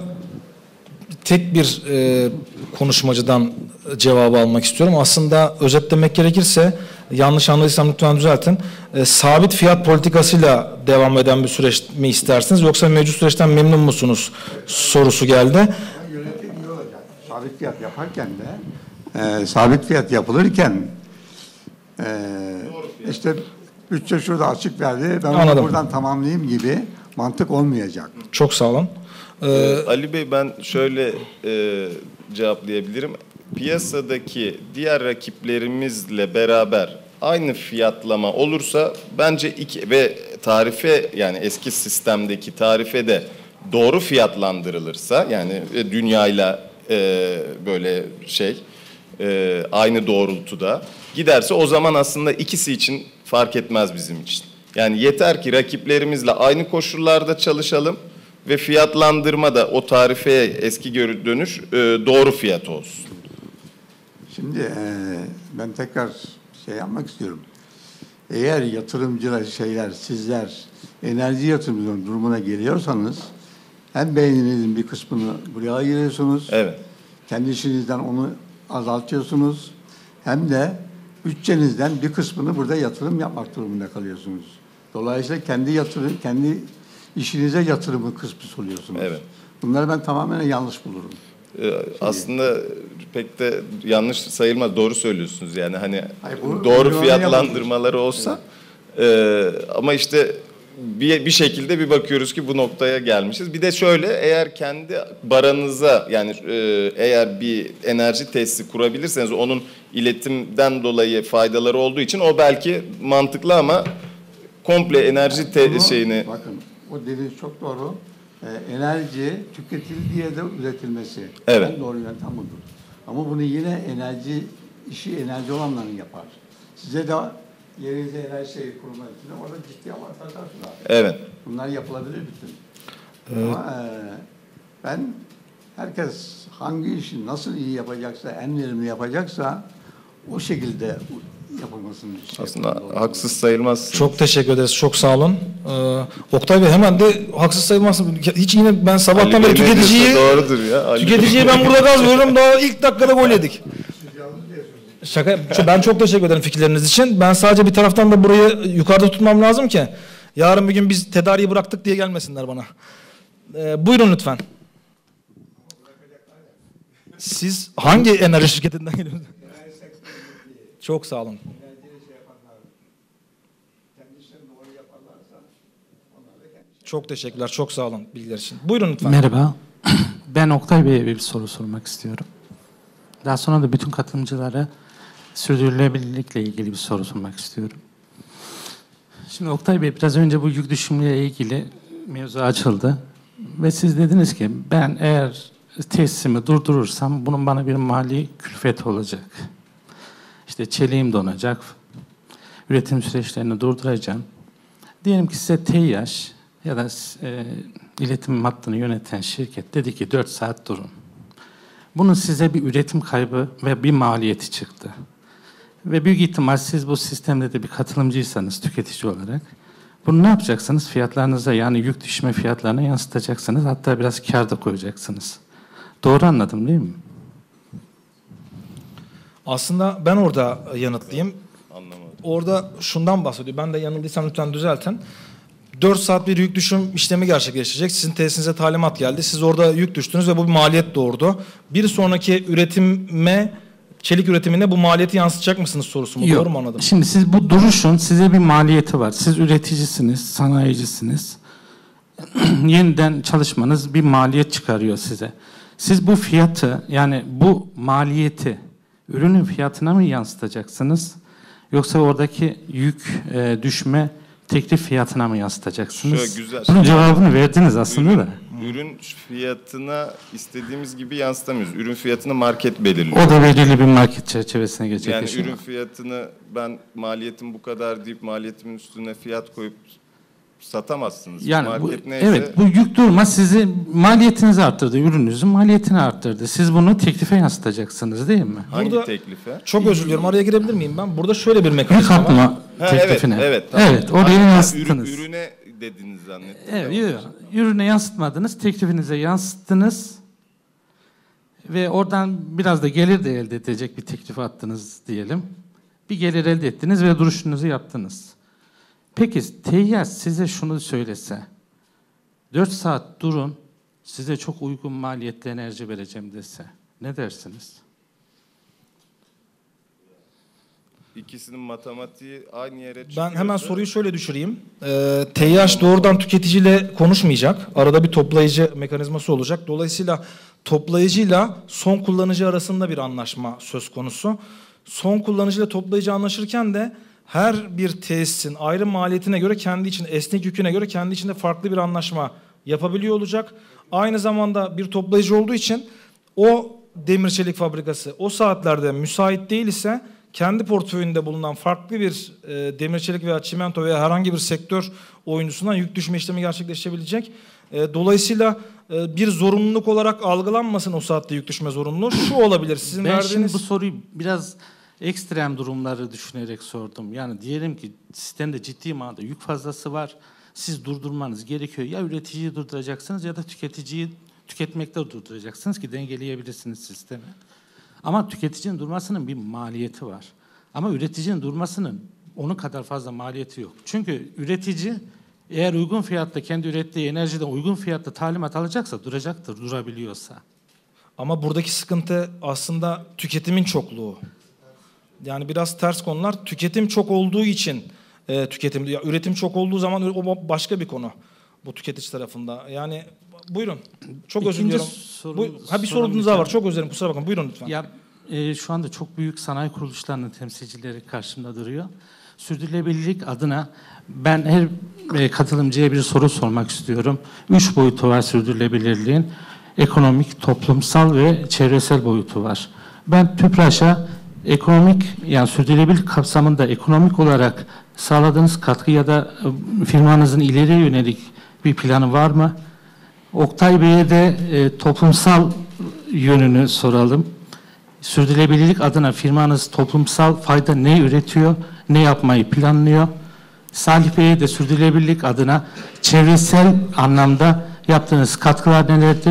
tek bir e, konuşmacıdan cevabı almak istiyorum. Aslında özetlemek gerekirse, yanlış anladıysam lütfen düzeltin. E, sabit fiyat politikasıyla devam eden bir süreç mi istersiniz, yoksa mevcut süreçten memnun musunuz sorusu geldi. Yönetim iyi olacak. Sabit fiyat yaparken de e, sabit fiyat yapılırken e, işte bütçe şurada açık verdi, ben onu buradan tamamlayayım gibi mantık olmayacak. Çok sağ olun. Ee, Ali Bey, ben şöyle e, cevaplayabilirim. Piyasadaki diğer rakiplerimizle beraber aynı fiyatlama olursa bence iki ve tarife, yani eski sistemdeki tarife de doğru fiyatlandırılırsa, yani e, dünyayla e, böyle şey e, aynı doğrultuda giderse, o zaman aslında ikisi için fark etmez bizim için. Yani yeter ki rakiplerimizle aynı koşullarda çalışalım ve fiyatlandırma da o tarifeye eski geri dönüş e, doğru fiyat olsun. Şimdi e, ben tekrar şey yapmak istiyorum. Eğer yatırımcılar, şeyler, sizler enerji yatırımcıların durumuna geliyorsanız, hem beyninizin bir kısmını buraya ayırıyorsunuz. Evet. Kendi işinizden onu azaltıyorsunuz. Hem de bütçenizden bir kısmını burada yatırım yapmak durumunda kalıyorsunuz. Dolayısıyla kendi yatırım, kendi işinize yatırımı kısmı oluyorsunuz. Evet. Bunları ben tamamen yanlış bulurum. Ee, aslında pek de yanlış sayılmaz. Doğru söylüyorsunuz yani, hani Hayır, bu, doğru fiyatlandırmaları olsa. Evet. E, ama işte bir, bir şekilde bir bakıyoruz ki bu noktaya gelmişiz. Bir de şöyle, eğer kendi baranıza, yani e, eğer bir enerji tesisi kurabilirseniz, onun iletimden dolayı faydaları olduğu için o belki mantıklı, ama komple enerji te- Bunu, şeyini... Bakın, o dediğiniz çok doğru. Ee, enerji tüketildiği de üretilmesi. Evet. En doğru yöntem budur. Ama bunu yine enerji, işi enerji olanların yapar. Size de yerinizde enerji şeyi kurmak için orada ciddi avantajlar sunar. Evet. Bunlar yapılabilir bütün. Evet. Ama e, ben herkes hangi işi nasıl iyi yapacaksa, en verimli yapacaksa o şekilde yapılmasını Aslında haksız sayılmaz. Çok teşekkür ederiz. Çok sağ olun. Ee, Oktay Bey, hemen de haksız sayılmazsın. Hiç yine ben sabahtan beri tüketiciyi doğrudur ya. Ali tüketiciye ben burada gaz veriyorum. Daha ilk dakikada gol yedik. Siz yalnız diyorsunuz. Şaka. Ben çok teşekkür ederim fikirleriniz için. Ben sadece bir taraftan da burayı yukarıda tutmam lazım ki yarın bir gün biz tedariği bıraktık diye gelmesinler bana. Ee, buyurun lütfen. Siz hangi enerji şirketinden geliyorsunuz? Çok sağ olun. Çok teşekkürler. Çok sağ olun bilgiler için. Buyurun lütfen. Merhaba. Ben Oktay Bey'e bir soru sormak istiyorum. Daha sonra da bütün katılımcılara sürdürülebilirlikle ilgili bir soru sormak istiyorum. Şimdi Oktay Bey biraz önce bu yük düşümüyle ilgili mevzu açıldı. Ve siz dediniz ki ben eğer tesisimi durdurursam bunun bana bir mali külfet olacak. İşte çeliğim donacak. Üretim süreçlerini durduracağım. Diyelim ki size TEİAŞ ya da e, iletim hattını yöneten şirket dedi ki dört saat durun. Bunun size bir üretim kaybı ve bir maliyeti çıktı. Ve büyük ihtimal siz bu sistemde de bir katılımcıysanız tüketici olarak bunu ne yapacaksınız? Fiyatlarınıza yani yük düşme fiyatlarına yansıtacaksınız. Hatta biraz kâr da koyacaksınız. Doğru anladım değil mi? Aslında ben orada yanıtlayayım. Anlamadım. Orada şundan bahsediyor. Ben de yanıldıysam lütfen düzeltin. dört saat bir yük düşüm işlemi gerçekleşecek. Sizin tesisinize talimat geldi. Siz orada yük düştünüz ve bu bir maliyet doğurdu. Bir sonraki üretime, çelik üretimine bu maliyeti yansıtacak mısınız sorusu mu? Yok. Doğru mu anladım? Şimdi siz bu duruşun size bir maliyeti var. Siz üreticisiniz, sanayicisiniz. Yeniden çalışmanız bir maliyet çıkarıyor size. Siz bu fiyatı yani bu maliyeti ürünün fiyatına mı yansıtacaksınız? Yoksa oradaki yük e, düşme teklif fiyatına mı yansıtacaksınız? Şöyle güzel. Bunun cevabını verdiniz aslında ürün, da. Ürün fiyatına istediğimiz gibi yansıtamıyoruz. Ürün fiyatını market belirliyor. O da belirli bir market çerçevesine Yani gerçekleşiyor. ürün fiyatını ben maliyetim bu kadar deyip maliyetimin üstüne fiyat koyup satamazsınız. Yani market bu, neyse, evet bu yük durma sizi maliyetinizi arttırdı, ürününüzün maliyetini arttırdı. Siz bunu teklife yansıtacaksınız değil mi? hangi Burada- teklife? Çok özür diliyorum. Araya girebilir miyim ben? Burada şöyle bir Yük mekanizma var. atma Ha, teklifine. Evet, evet. Tamam. Evet, oraya Ha, yansıttınız. ürün- ürüne dediniz zannettim. Evet, Tamam. yok. Ürüne yansıtmadınız, teklifinize yansıttınız. Ve oradan biraz da gelir de elde edecek bir teklif attınız diyelim. Bir gelir elde ettiniz ve duruşunuzu yaptınız. Peki TEİAŞ size şunu söylese, dört saat durun, size çok uygun maliyetli enerji vereceğim dese, ne dersiniz? İkisinin matematiği aynı yere çıkıyor. Ben hemen soruyu şöyle düşüreyim. Ee, TEİAŞ doğrudan tüketiciyle konuşmayacak. Arada bir toplayıcı mekanizması olacak. Dolayısıyla toplayıcıyla son kullanıcı arasında bir anlaşma söz konusu. Son kullanıcıyla toplayıcı anlaşırken de her bir tesisin ayrı maliyetine göre kendi için esnek yüküne göre kendi içinde farklı bir anlaşma yapabiliyor olacak. Aynı zamanda bir toplayıcı olduğu için o demir çelik fabrikası o saatlerde müsait değil ise kendi portföyünde bulunan farklı bir e, demir çelik veya çimento veya herhangi bir sektör oyuncusundan yük düşme işlemi gerçekleşebilecek. E, dolayısıyla e, bir zorunluluk olarak algılanmasın o saatte yük düşme zorunluluğu. Şu olabilir sizin Ben verdiğiniz... şimdi bu soruyu biraz ekstrem durumları düşünerek sordum. Yani diyelim ki sistemde ciddi manada yük fazlası var. Siz durdurmanız gerekiyor. Ya üreticiyi durduracaksınız ya da tüketiciyi tüketmekte durduracaksınız ki dengeleyebilirsiniz sistemi. Ama tüketicinin durmasının bir maliyeti var. Ama üreticinin durmasının onun kadar fazla maliyeti yok. Çünkü üretici eğer uygun fiyatla kendi ürettiği enerjiden uygun fiyatla talimat alacaksa duracaktır, durabiliyorsa. Ama buradaki sıkıntı aslında tüketimin çokluğu. Yani biraz ters konular. Tüketim çok olduğu için e, tüketim, ya üretim çok olduğu zaman o başka bir konu bu tüketici tarafında. Yani buyurun. Çok özür İkinci diliyorum. soru- Bu, ha bir sorunuz daha var. Çok özür dilerim. Kusura bakın. Buyurun lütfen. Ya e, şu anda çok büyük sanayi kuruluşlarının temsilcileri karşımda duruyor. Sürdürülebilirlik adına ben her e, katılımcıya bir soru sormak istiyorum. Üç boyutu var sürdürülebilirliğin. Ekonomik, toplumsal ve çevresel boyutu var. Ben TÜPRAŞ'a ekonomik yani sürdürülebilirlik kapsamında ekonomik olarak sağladığınız katkı ya da e, firmanızın ileriye yönelik bir planı var mı? Oktay Bey'e de e, toplumsal yönünü soralım. Sürdürülebilirlik adına firmanız toplumsal fayda ne üretiyor, ne yapmayı planlıyor? Salih Bey'e de sürdürülebilirlik adına çevresel anlamda yaptığınız katkılar nelerdir?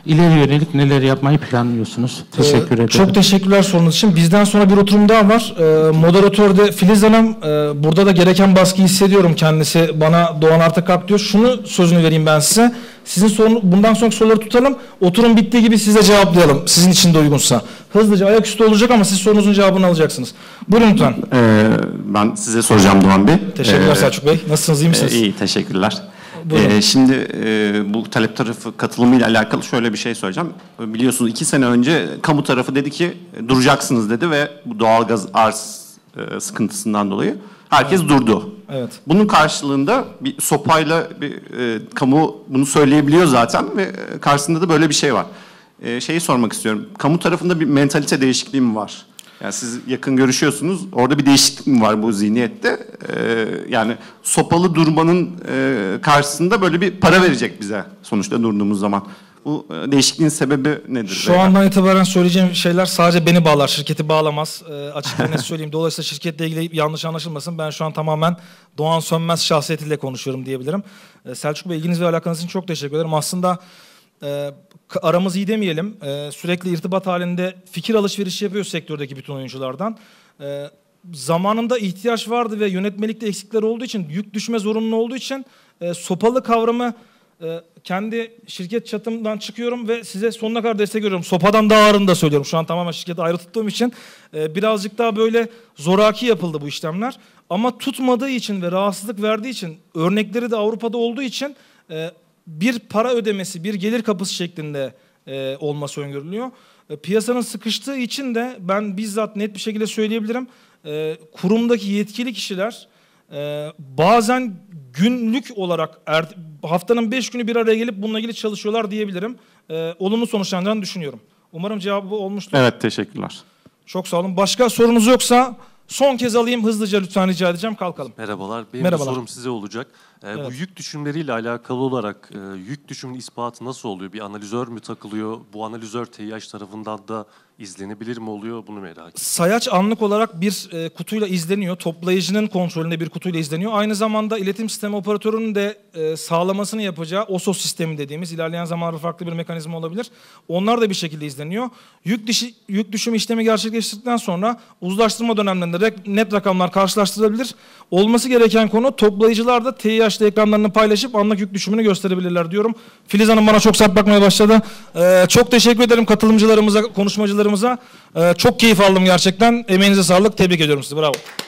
ileri yönelik neler yapmayı planlıyorsunuz? Teşekkür Ee, ederim. Çok teşekkürler sorunuz için. Bizden sonra bir oturum daha var. Ee, moderatör de Filiz Hanım. Ee, burada da gereken baskıyı hissediyorum kendisi. Bana Doğan Artık Kalk diyor. Şunu sözünü vereyim ben size. Sizin sorun, bundan sonraki soruları tutalım. Oturum bittiği gibi size cevaplayalım. Sizin için de uygunsa. Hızlıca ayaküstü olacak ama siz sorunuzun cevabını alacaksınız. Buyurun lütfen. Ee, ben size soracağım Doğan Bey. Teşekkürler Ee, Selçuk Bey. Nasılsınız, iyi misiniz? E, iyi, teşekkürler. Buyurun. Ee, şimdi e, bu talep tarafı katılımıyla alakalı şöyle bir şey söyleyeceğim. Biliyorsunuz iki sene önce kamu tarafı dedi ki duracaksınız dedi ve bu doğalgaz arz e, sıkıntısından dolayı herkes evet. durdu. Evet. Bunun karşılığında bir sopayla bir e, kamu bunu söyleyebiliyor zaten ve karşısında da böyle bir şey var. E, şeyi sormak istiyorum. Kamu tarafında bir mentalite değişikliği mi var? Yani siz yakın görüşüyorsunuz. Orada bir değişiklik mi var bu zihniyette? Ee, yani sopalı durmanın e, karşısında böyle bir para verecek bize sonuçta durduğumuz zaman. Bu e, değişikliğin sebebi nedir? Şu veya? Andan itibaren söyleyeceğim şeyler sadece beni bağlar, şirketi bağlamaz. E, açık ve net söyleyeyim. Dolayısıyla şirketle ilgili yanlış anlaşılmasın. Ben şu an tamamen Doğan Sönmez şahsiyetiyle konuşuyorum diyebilirim. E, Selçuk Bey, ilginiz ve alakanız için çok teşekkür ederim. Aslında e, aramız iyi demeyelim. E, sürekli irtibat halinde fikir alışverişi yapıyoruz sektördeki bütün oyunculardan. E, zamanında ihtiyaç vardı ve yönetmelikte eksikler olduğu için, yük düşme zorunlu olduğu için e, sopalı kavramı e, kendi şirket çatımdan çıkıyorum ve size sonuna kadar destek veriyorum. Sopadan daha ağırını da söylüyorum. Şu an tamamen şirketi ayrı tuttuğum için e, birazcık daha böyle zoraki yapıldı bu işlemler. Ama tutmadığı için ve rahatsızlık verdiği için, örnekleri de Avrupa'da olduğu için e, bir para ödemesi, bir gelir kapısı şeklinde e, olması öngörülüyor. E, piyasanın sıkıştığı için de ben bizzat net bir şekilde söyleyebilirim. E, kurumdaki yetkili kişiler e, bazen günlük olarak er, haftanın beş günü bir araya gelip bununla ilgili çalışıyorlar diyebilirim. E, olumlu sonuçlanacağını düşünüyorum. Umarım cevabı olmuştur. Evet, teşekkürler. Çok sağ olun. Başka sorunuz yoksa son kez alayım, hızlıca lütfen rica edeceğim, kalkalım. Merhabalar, benim Merhabalar. bir sorum size olacak. Ee, Evet. Bu yük düşümleriyle alakalı olarak e, yük düşümünün ispatı nasıl oluyor? Bir analizör mü takılıyor? Bu analizör T İ H tarafından da izlenebilir mi oluyor? Bunu merak ediyorum. Sayaç anlık olarak bir e, kutuyla izleniyor. Toplayıcının kontrolünde bir kutuyla izleniyor. Aynı zamanda iletim sistemi operatörünün de e, sağlamasını yapacağı O S O S sistemi dediğimiz, ilerleyen zamanlarda farklı bir mekanizma olabilir. Onlar da bir şekilde izleniyor. Yük, dişi, yük düşümü işlemi gerçekleştirdikten sonra uzlaştırma dönemlerinde re- net rakamlar karşılaştırılabilir. Olması gereken konu, toplayıcılar da T İ H'de ekranlarını paylaşıp anlık yük düşümünü gösterebilirler diyorum. Filiz Hanım bana çok sert bakmaya başladı. Ee, çok teşekkür ederim katılımcılarımıza, konuşmacılarımıza. Ee, çok keyif aldım gerçekten. Emeğinize sağlık. Tebrik ediyorum sizi. Bravo.